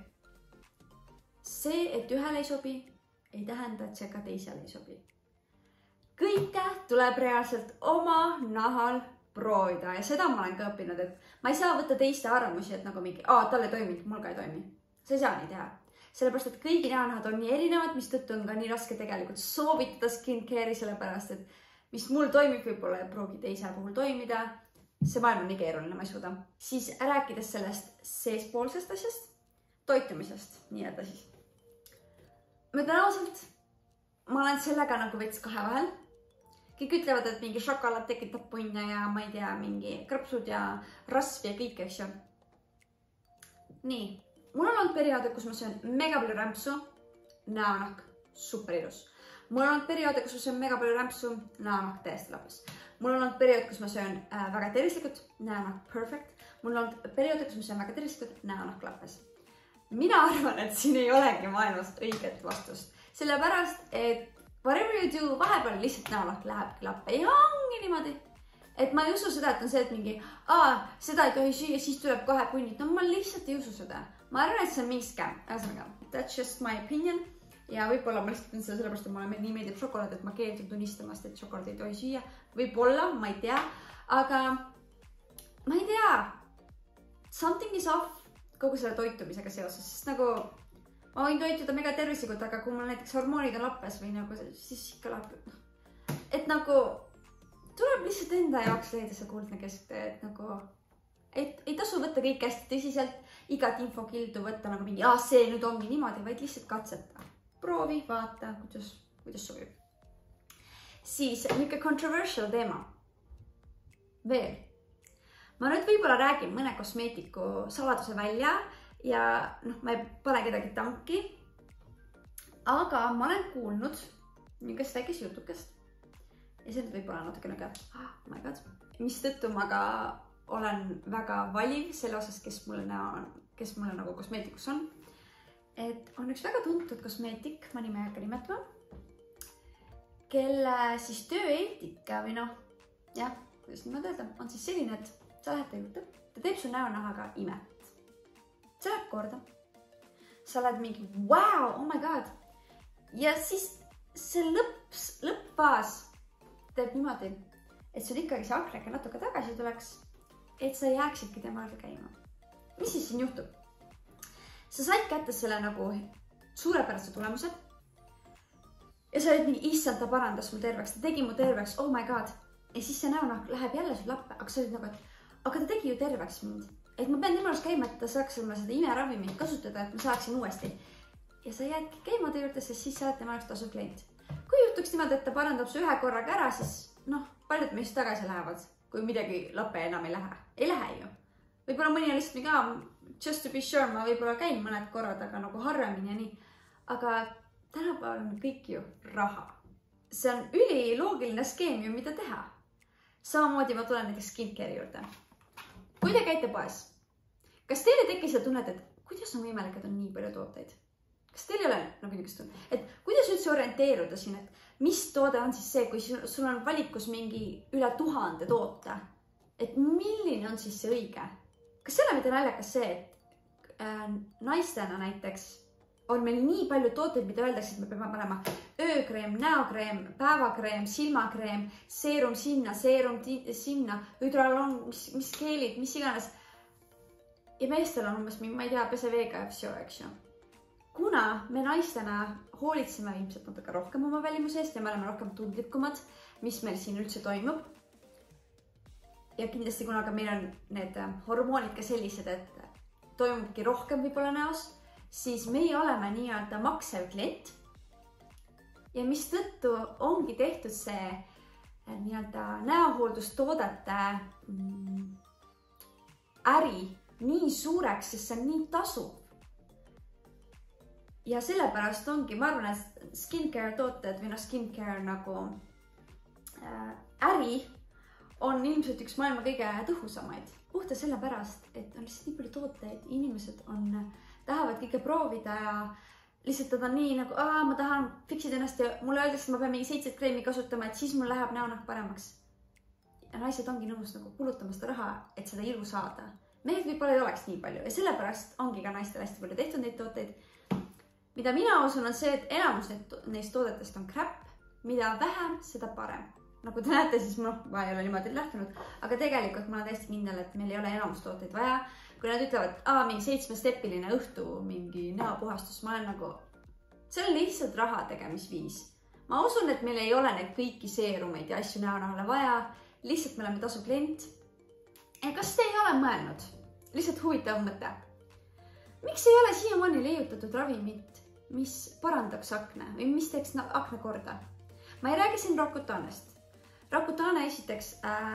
See, et ühele ei sobi, ei tähenda, et see ka teisele ei sobi. Kõike tuleb reaalselt oma nahal proovida ja seda ma olen ka õppinud, et ma ei saa võtta teiste arvamusi, et nagu mingi, talle toimib, mul ka ei toimi. See ei saa nii teha. Sellepärast, et kõigi näonahad on nii erinevad, mis tõttu on ka nii raske tegelikult soovitada skincare'i, sellepärast, et mis mul toimib, võib-olla ei pruugi teise puhul toimida. See maailm on nii keeruline, ma ei suuda. Siis rääkides sellest seespoolsest asjast, toitumisest, nii-öelda siis. Ma ütlen ausalt, ma olen sellega nagu veits kahe vahel. Kõik ütlevad, et mingi šokolaad tekitab punja ja ma ei tea, mingi krõpsud ja rasv ja kõik, eks ju. Nii, mul on olnud perioode, kus ma söön mega palju rämpsu, näonahk, super ilus. Mul on olnud perioode, kus ma söön mega palju rämpsu, näonahk täiesti lapes. Mul on olnud periood, kus ma söön väga tervislikult, näonahk perfect. Mul on olnud perioode, kus ma söön väga tervislikult, näonahk lapes. Mina arvan, et siin ei olegi maailmas õiget vastust. Sellepärast, et whatever you do, vahepeal lihtsalt näonahk lähebki lappe ja ongi niimoodi. Et ma ei usu seda, et on see, et mingi, seda ei tohi süüa, siis tuleb kohe punnid. No ma lihtsalt ei usu seda. Ma arvan, et see on mingi scam. That's just my opinion. Ja võib-olla ma lihtsalt ütlen seda sellepärast, et mulle nii meeldib šokolaad, et ma keeldun tunnistamast, et šokolaad ei tohi süüa. Võib-olla, ma ei tea. Aga ma ei tea. Something is off kogu selle toitumisega seoses. Sest nagu ma võin toituda mega tervislikult, aga kui mul näiteks hormoonid on lappes või nagu siis ikka läheb. Et nagu tuleb lihtsalt enda jaoks leida see kuldne kesktee, et nagu ei tasu võtta kõik hästi tõsiselt, igat infokildu võtta nagu mingi, see nüüd ongi niimoodi, vaid lihtsalt katseta. Proovi, vaata, kuidas sobib. Siis niisugune controversial teema. Veel. Ma nüüd võib-olla räägin mõne kosmeetiku saladuse välja ja ma ei pane kedagi tanki. Aga ma olen kuulnud niisugust väikest jutukest. Ja see nüüd võib-olla natuke nagu, oh my god. Mis tõttu ma ka olen väga valiv selle osas, kes mulle nagu kosmeetikus on. Et on üks väga tuntud kosmeetik, ma nime ei hakka nimetama, kelle siis tööeetika või kuidas niimoodi öelda, on siis selline, et sa lähed ta juurde, ta teeb su näonahaga imet. See läheb korda. Sa oled mingi, wow, oh my god. Ja siis see lõppfaas teeb niimoodi, et sul ikkagi see aknake natuke tagasi tuleks, et sa jääksidki tema juurde käima. Mis siis siin juhtub? Sa said kätte selle nagu suurepärase tulemuse ja sa olid mingi, issand, ta parandas mu terveks, ta tegi mu terveks, oh my god. Ja siis see näonahk läheb jälle sul lappe, aga sa olid nagu, et aga ta tegi ju terveks mind. Et ma pean temast käima, et ta saaks seda imeravimit kasutada, et ma saaksin uuesti. Ja sa jäädki käima ta juurde, sest siis sa oled tema jaoks tasuv klient. Kui juhtuks niimoodi, et ta parandab su ühe korraga ära, siis paljud meist tagasi lähevad, kui midagi lappe enam ei lähe. Ei lähe ju. Võib-olla mõni on lihtsalt mingi, just to be sure, ma võib-olla käin mõned korrad, aga nagu harvemini ja nii. Aga tänapäeval on kõik ju raha. See on üliloogiline skeem ju, mida teha. Samamoodi ma tulen näiteks skincare juurde. Kui te käite poes, kas teile tekkis ja tunned, et kuidas on võimalik, et on nii palju tooteid? Kas teil ei ole nagu niisugust tunne? Et kuidas üldse orienteeruda siin, et mis toode on siis see, kui sul on valikus mingi üle 1000 toote, et milline on siis see õige? Kas selle mitte naljakas see, et naistena näiteks on meil nii palju tooteid, mida öeldakse, et me peame panema öökreem, näokreem, päevakreem, silmakreem, seerum sinna, hüdralon, mis keelid, mis iganes. Ja meestel on umbes, ma ei tea, pese veega ja vsio, eks ju. Kuna me naistena hoolitseme ilmselt natuke rohkem oma välimuse eest ja me oleme rohkem tundlikumad, mis meil siin üldse toimub. Ja kindlasti kuna ka meil on need hormoonid ka sellised, et toimubki rohkem võib-olla näos, siis meie oleme nii-öelda maksev klient. Ja mis tõttu ongi tehtud see nii-öelda näohooldustoodete äri nii suureks, sest see on nii tasuv. Ja sellepärast ongi, ma arvan, et skincare tooted või skincare nagu äri on ilmselt üks maailma kõige tõhusamaid. Puhta sellepärast, et on lihtsalt nii palju tooteid, inimesed tahavad kõike proovida ja lihtsalt ta on nii nagu, ma tahan fiksida ennast ja mulle öeldakse, et ma pean mingi 7 kreemi kasutama, et siis mul läheb näonahk paremaks. Ja naised ongi nõus nagu kulutama seda raha, et seda ilu saada. Mehed võib-olla ei oleks nii palju ja sellepärast ongi ka naistel hästi palju tehtud neid tooteid. Mida mina usun on see, et enamus neist toodetest on crap, mida vähem, seda parem. Nagu te näete, siis ma ei ole niimoodi lähtunud, aga tegelikult ma olen täiesti kindel, et meil ei ole enamustooteid vaja. Kui nad ütlevad, mingi 7-steppiline õhtu, mingi näopuhastus, ma olen nagu, see on lihtsalt raha tegemisviis. Ma usun, et meil ei ole neid kõiki seerumeid ja asju näonahale vaja, lihtsalt me oleme tasuv klient. Ja kas te ei ole mõelnud? Lihtsalt huvitav mõte. Miks ei ole siiamaani leiutatud ravimit, mis parandaks akne või mis teeks akne korda? Ma ei räägi siin Roacutanest. Roacutan esiteks,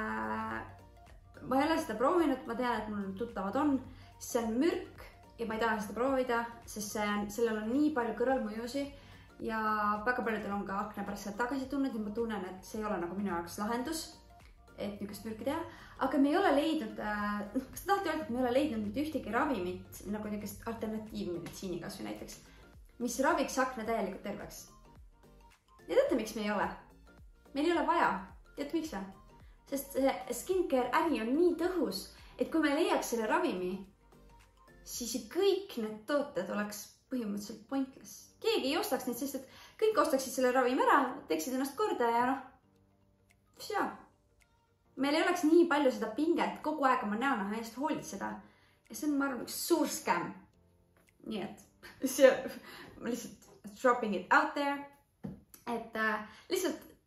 ma ei ole seda proovinud, ma tean, et mul tuttavad on, see on mürk ja ma ei taha seda proovida, sest sellel on nii palju kõrvalmõjusi ja väga paljudel on ka akne pärast tagasi tunnud ja ma tunnen, et see ei ole nagu minu jaoks lahendus, et niisugust mürki teha, aga me ei ole leidnud, kas te tahate öelda, et me ei ole leidnud mitte ühtegi ravimit, nagu niisugust alternatiivmeditsiinikas või näiteks, mis raviks akne täielikult terveks. Ja teate, miks me ei ole? Meil ei ole vaja. Tead, miks või? Sest skincare äri on nii tõhus, et kui me leiaks selle ravimi, siis kõik need tooted oleks põhimõtteliselt pointless. Keegi ei ostaks neid, sest et kõik ostaksid selle ravimi ära, teeksid ennast korda ja vsio. Meil ei oleks nii palju seda pinget kogu aeg oma näonaha eest hoolitseda. Ja see on, ma arvan, üks suur scam. Nii et see lihtsalt dropping it out there. Et lihtsalt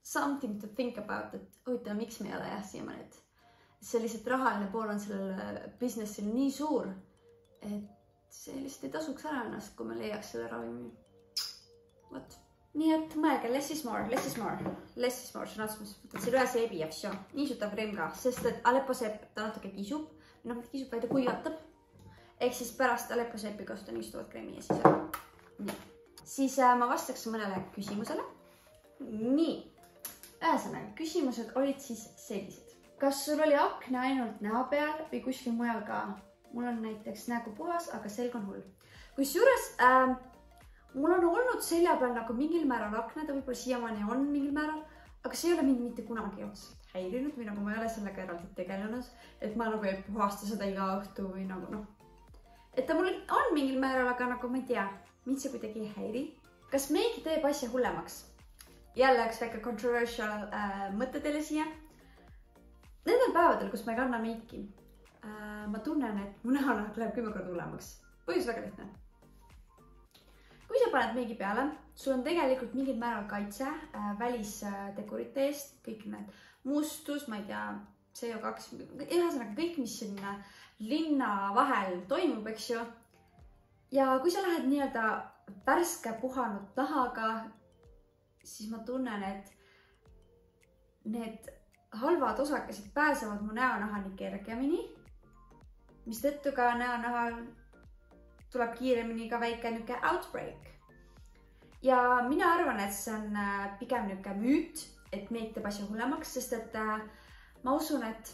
something to think about, et huvitav, miks me ei ole jah siiamaani, et see lihtsalt rahaline pool on sellel businessil nii suur, et see lihtsalt ei tasuks ära ennast, kui me leiaks selle ravimi. Vot. Nii et mõelge, less is more, less is more, less is more, sõna otsemas. Võtad selle ühe seebi ja всё. Niisutab kreem ka, sest et Aleppo seep ta natuke kisub. Noh, kisub, vaid ta kuivatab. Ehk siis pärast Aleppo seepi kasuta niisutuvat kreemi ja siis ära. Nii. Siis ma vastaks mõnele küsimusele. Nii. Ühesõnaga, küsimused olid siis sellised. Kas sul oli akne ainult näo peal või kuskil mujal ka? Mul on näiteks nägu puhas, aga selg on hull. Kusjuures mul on olnud selja peal nagu mingil määral akne, ta võib-olla siiamaani on mingil määral, aga see ei ole mind mitte kunagi otseselt häirinud või nagu ma ei ole sellega eraldi tegelenud, et ma nagu ei puhasta seda iga õhtu või nagu noh. Et ta mul on mingil määral, aga nagu ma ei tea, mind see kuidagi ei häiri. Kas meik teeb asja hullemaks? Jälle üks väike controversial mõte teile siia. Nendel päevadel, kus ma ei kanna meiki, ma tunnen, et mu näonahk läheb 10 korda hullemaks. Põhjus väga lihtne. Kui sa paned meigi peale, sul on tegelikult mingil määral kaitse välistegurite eest, kõik need mustus, ma ei tea, CO2, ühesõnaga kõik, mis siin linna vahel toimub, eks ju. Ja kui sa lähed nii-öelda värske puhanud nahaga, siis ma tunnen, et need halvad osakesed pääsevad mu näonahani kergemini, mis tõttu ka näonahal tuleb kiiremini ka väike niuke outbreak. Ja mina arvan, et see on pigem niuke müüt, et meik teeb asja hullemaks, sest et ma usun, et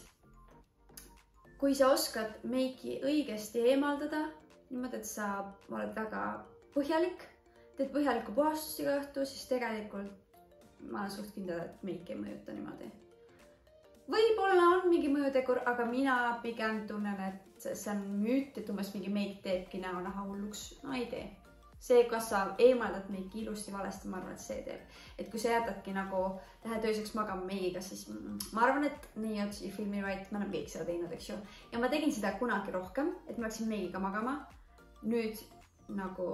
kui sa oskad meiki õigesti eemaldada, niimoodi, et sa oled väga põhjalik, teed põhjaliku puhastust iga õhtu, siis tegelikult ma olen suht kindel, et meik ei mõjuta niimoodi. Võib-olla on mingi mõjutegur, aga mina pigem tunnen, et see on müüt, et umbes mingi meik teebki näonaha hulluks. No ei tee. See, kas sa eemaldad meiki ilusti valesti, ma arvan, et see teeb. Et kui sa jätadki nagu lähed ööseks magama meigiga, siis ma arvan, et nii otsi filmi right, me oleme kõik seda teinud, eks ju. Ja ma tegin seda kunagi rohkem, et ma läksin meigiga magama. Nüüd nagu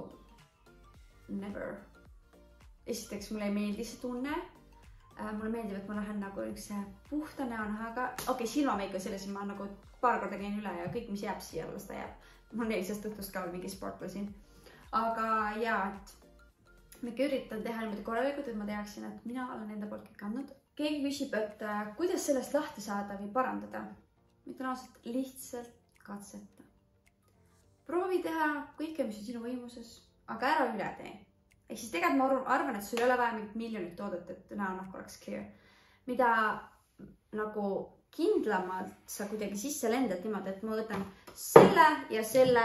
never. Esiteks mulle ei meeldi see tunne. Mulle meeldib, et ma lähen nagu üks puhta näonahaga. Okei, silmameik on selles, ma nagu paar korda käin üle ja kõik, mis jääb siia, las ta jääb. Mul 4 õhtust ka mingi sportlasin. Aga jaa, et ma üritan teha niimoodi korralikult, et ma teaksin, et mina olen enda poolt kõik andnud. Keegi küsib, et kuidas sellest lahti saada või parandada? Ma ütlen ausalt, lihtsalt katseta. Proovi teha kõike, mis on sinu võimuses, aga ära üle tee. Ehk siis tegelikult ma arvan, et sul ei ole vaja mingit miljonit toodet, et näonahk oleks clear. Mida nagu kindlamalt sa kuidagi sisse lendad niimoodi, et ma võtan selle ja selle,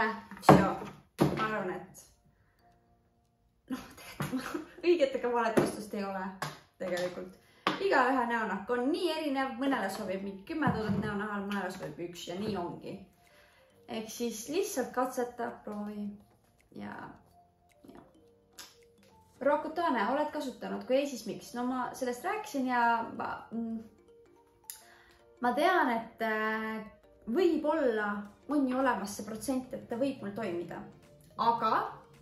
ma arvan, et tegelikult õiget ega valet vastust ei ole tegelikult. Iga ühe näonahk on nii erinev, mõnele sobib mingi 10 toodet näonahal, mõnele sobib 1 ja nii ongi. Ehk siis lihtsalt katseta, proovi ja Roaccutane, oled kasutanud, kui ei, siis miks? No ma sellest rääkisin ja ma tean, et võib-olla on ju olemas see protsent, et ta võib mul toimida. Aga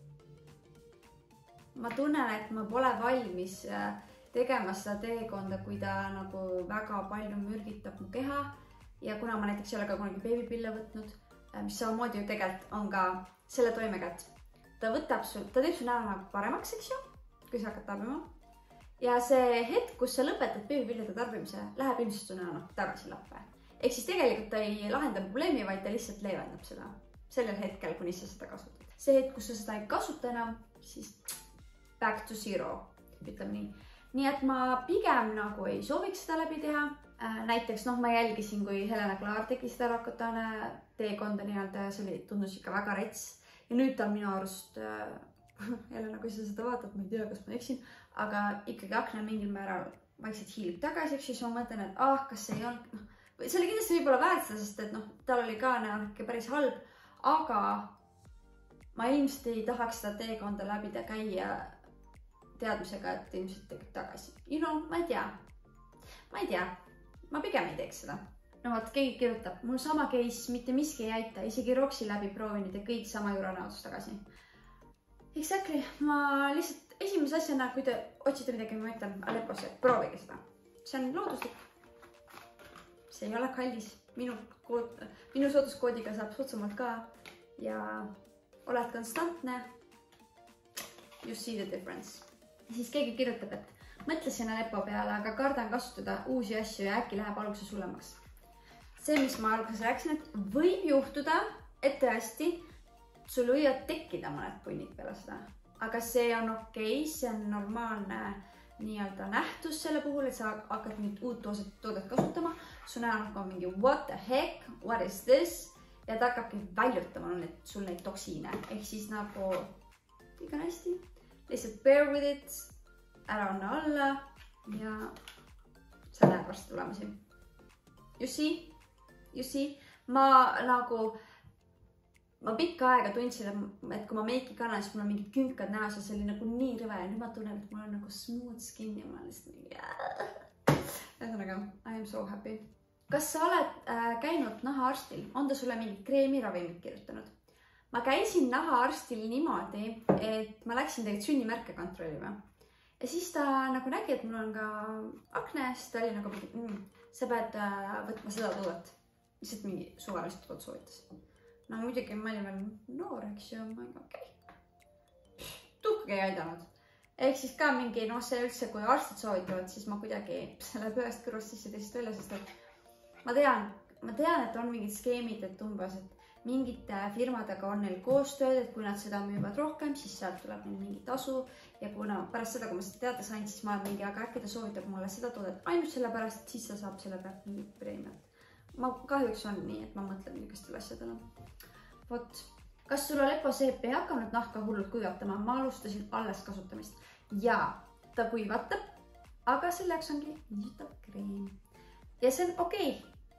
ma tunnen, et ma pole valmis tegema seda teekonda, kui ta nagu väga palju mürgitab mu keha. Ja kuna ma näiteks ei ole ka kunagi beebipille võtnud, mis samamoodi ju tegelikult on ka selle toimega, et ta teeb su näonaha paremaks, eks ju, kui sa hakkad tarbima. Ja see hetk, kus sa lõpetad beebipillide tarbimise, läheb ilmselt su näonahk tagasi lappe. Ehk siis tegelikult ta ei lahenda probleemi, vaid ta lihtsalt leevendab seda sellel hetkel, kuni sa seda kasutad. See hetk, kus sa seda ei kasuta enam, siis back to zero, ütleme nii. Nii et ma pigem nagu ei sooviks seda läbi teha. Näiteks ma jälgisin, kui Helena Klaar tegi seda Roaccutane teekonda nii-öelda, see tundus ikka väga rets. Ja nüüd ta on minu arust, Helena, kui sa seda vaatad, ma ei tea, kas ma eksin, aga ikkagi akna mingil määral vaikselt hiilib tagasi, siis ma mõtlen, et kas see ei olnud, see oli kindlasti võib-olla väärt seda, sest et tal oli ka näonahk päris halb, aga ma ilmselt ei tahaks seda teekonda läbida käia teadmisega, et ilmselt tekib tagasi. Ma ei tea, ma pigem ei teeks seda. No vaat, keegi kirjutab, mul sama case, mitte miski ei aita, isegi Roxi läbi proovinud ja kõik sama jura näotus tagasi. Exactly, ma lihtsalt esimese asjana, kui te otsite midagi, ma ütlen Aleppo seep, proovige seda. See on looduslik. See ei ole kallis. Minu sooduskoodiga saab sutsamalt ka ja oled konstantne. You see the difference. Ja siis keegi kirjutab, et mõtlesin Aleppo peale, aga kardan kasutada uusi asju ja äkki läheb alguses hullemaks. See, mis ma alguses rääkisin, et võib juhtuda, et tõesti sul võivad tekkida mõned punnid peale seda. Aga see on okei, see on normaalne nii-öelda nähtus selle puhul, et sa hakkad nüüd uut toodet kasutama. Su näol on mingi what the heck, what is this? Ja ta hakkabki väljutama sul neid toksiine. Ehk siis nagu kõik on hästi. Lihtsalt bear with it, ära anna alla ja sa näed varsti tulemusi. You see? Ma pikka aega tundsin, et kui ma meiki kannan, siis mul on mingi künkad näos ja see oli nagu nii rõve ja nüüd ma tunnen, et mul on nagu smooth skin ja ma olen lihtsalt mingi ühesõnaga, I am so happy. Kas sa oled käinud nahaarstil? On ta sulle mingi kreemiravimit kirjutanud? Ma käisin nahaarstil niimoodi, et ma läksin tegelikult sünnimärke kontrollima. Ja siis ta nagu nägi, et mul on ka akne, siis ta oli nagu sa pead võtma seda toodet. Lihtsalt mingi suvalist toodet soovitas. No muidugi ma olin veel noor, eks ju, ma olin okei. Tuhkagi ei aidanud. Ehk siis ka mingi, see üldse, kui arstid soovitavad, siis ma kuidagi läheb ühest kõrvast sisse teist välja, sest et ma tean, et on mingid skeemid, et umbes, et mingite firmadega on neil koostööd, et kui nad seda müüvad rohkem, siis sealt tuleb neil mingi tasu ja kuna pärast seda, kui ma seda teada sain, siis ma mingi, aga äkki ta soovitab mulle seda toodet ainult sellepärast, et siis ta saab selle pealt mingit preemiat. Ma kahjuks on nii, et ma mõtlen niisugustele asjadele. Vot, kas sul Aleppo seep ei hakanud nahka hullult kuivatama? Ma alustasin alles kasutamist. Ja ta kuivatab, aga selleks ongi niisutav kreem. Ja see on okei.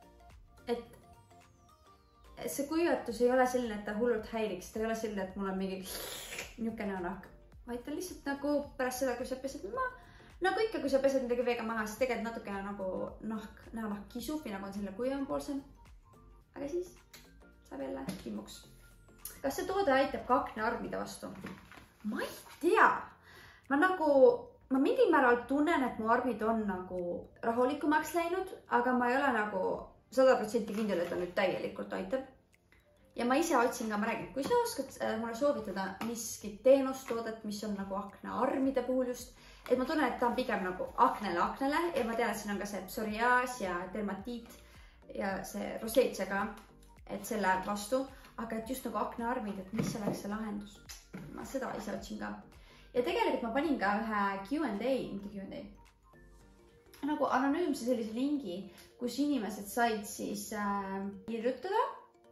Et see kuivatus ei ole selline, et ta hullult häiriks. Ta ei ole selline, et mul on mingi niuke näonahk. Vaid ta lihtsalt nagu pärast seda, kui sa pesed nagu ikka, kui sa pesed midagi veega maha, siis tegelikult natukene nagu näonahk kisub ja nagu on selline kuivapoolsem. Aga siis saab jälle kimmuks. Kas see toode aitab ka aknearmide vastu? Ma ei tea. Ma mingil määral tunnen, et mu armid on nagu rahulikumaks läinud, aga ma ei ole nagu 100% kindel, et ta nüüd täielikult aitab. Ja ma ise otsin ka, ma räägin, kui sa oskad mulle soovitada miskit teenustoodet, mis on nagu aknearmide puhul just, et ma tunnen, et ta on pigem nagu aknele ja ma tean, et siin on ka see psoriaas ja dermatiit ja see roseetsia, et selle vastu, aga et just nagu aknearmid, et mis oleks see lahendus. Ma seda ise otsin ka. Ja tegelikult ma panin ka ühe Q&A, nagu anonüümse sellise lingi, kus inimesed said siis kirjutada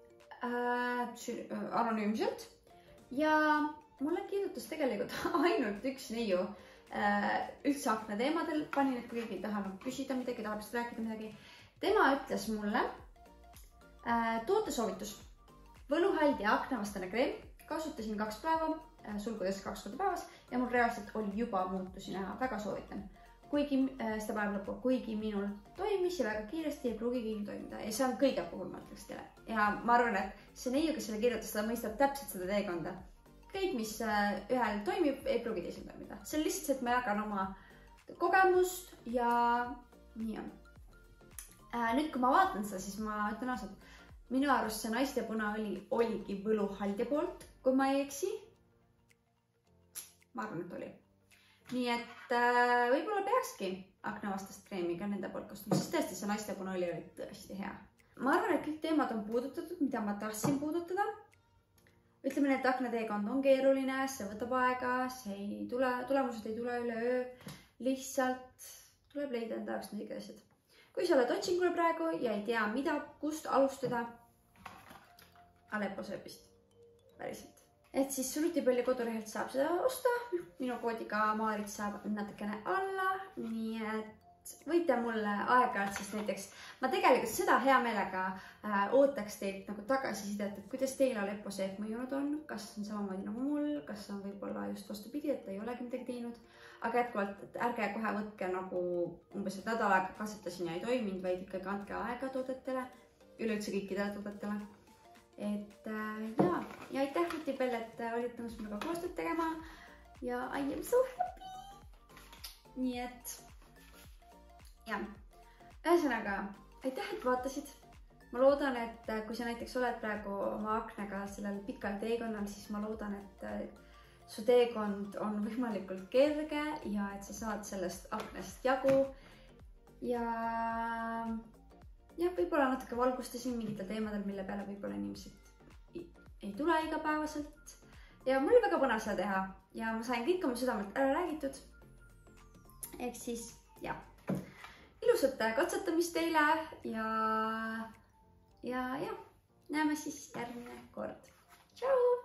anonüümselt ja mulle kirjutas tegelikult ainult üks neiu üldse akna teemadel, panin, et kui keegi ei taha küsida midagi, tahab lihtsalt rääkida midagi. Tema ütles mulle tootesoovitus, võluhald ja aknavastane kreem, kasutasin 2 päeva, sulgudes 2 korda päevas ja mul reaalselt oli juba muutusi näha, väga soovitan. Kuigi seda päeva lõppu, kuigi minul toimis ja väga kiiresti ei pruugi keegi toimida ja see on kõige puhul, ma ütleks teile. Ja ma arvan, et see neiu, kes selle kirjutas, ta mõistab täpselt seda teekonda. Kõik, mis ühel toimib, ei pruugi teisel toimida. See on lihtsalt see, et ma jagan oma kogemust ja nii on. Nüüd, kui ma vaatan seda, siis ma ütlen ausalt, minu arust see naiste punaõli oligi võluhaldi poolt, kui ma ei eksi. Ma arvan, et oli. Nii et võib-olla peakski aknavastast kreemiga nende poolt kostuma, sest tõesti see naiste punaõli oli tõesti hea. Ma arvan, et kõik teemad on puudutatud, mida ma tahtsin puudutada. Ütleme, et aknateekond on keeruline, see võtab aega, tulemused ei tule üleöö, lihtsalt tuleb leida enda jaoks need asjad. Kui sa oled otsingul praegu ja ei tea, kust alustada, Aleppo seepist, päriselt. Et siis Sulutipõlli kodulehelt saab seda osta, minu koodiga Maarit saab natukene alla, nii et võite mulle aeg-ajalt siis näiteks, ma tegelikult seda hea meelega ootaks teilt nagu tagasisidet, et kuidas teil Aleppo seep mõjunud on, kas on samamoodi nagu mul, kas on võib-olla just vastupidi, et ei olegi midagi teinud, aga jätkuvalt, et ärge kohe võtke nagu umbes nädal aega kasutasin ja ei toiminud, vaid ikkagi andke aega toodetele, üleüldse kõikidele toodetele. Et ja aitäh Sulutipõll, et olite nõus minuga koostööd tegema ja I am so happy. Nii et jah, ühesõnaga, aitäh, et vaatasid. Ma loodan, et kui sa näiteks oled praegu oma aknaga sellel pikal teekonnal, siis ma loodan, et su teekond on võimalikult kerge ja et sa saad sellest aknast jagu. Ja võib-olla natuke valgustasin mingitel teemadel, mille peale võib-olla inimesed ei tule igapäevaselt. Ja mul oli väga põnev seda teha ja ma sain kõik oma südamelt ära räägitud. Ehk siis, jah, ilusat katsetamist teile ja näeme siis järgmine kord. Tšau!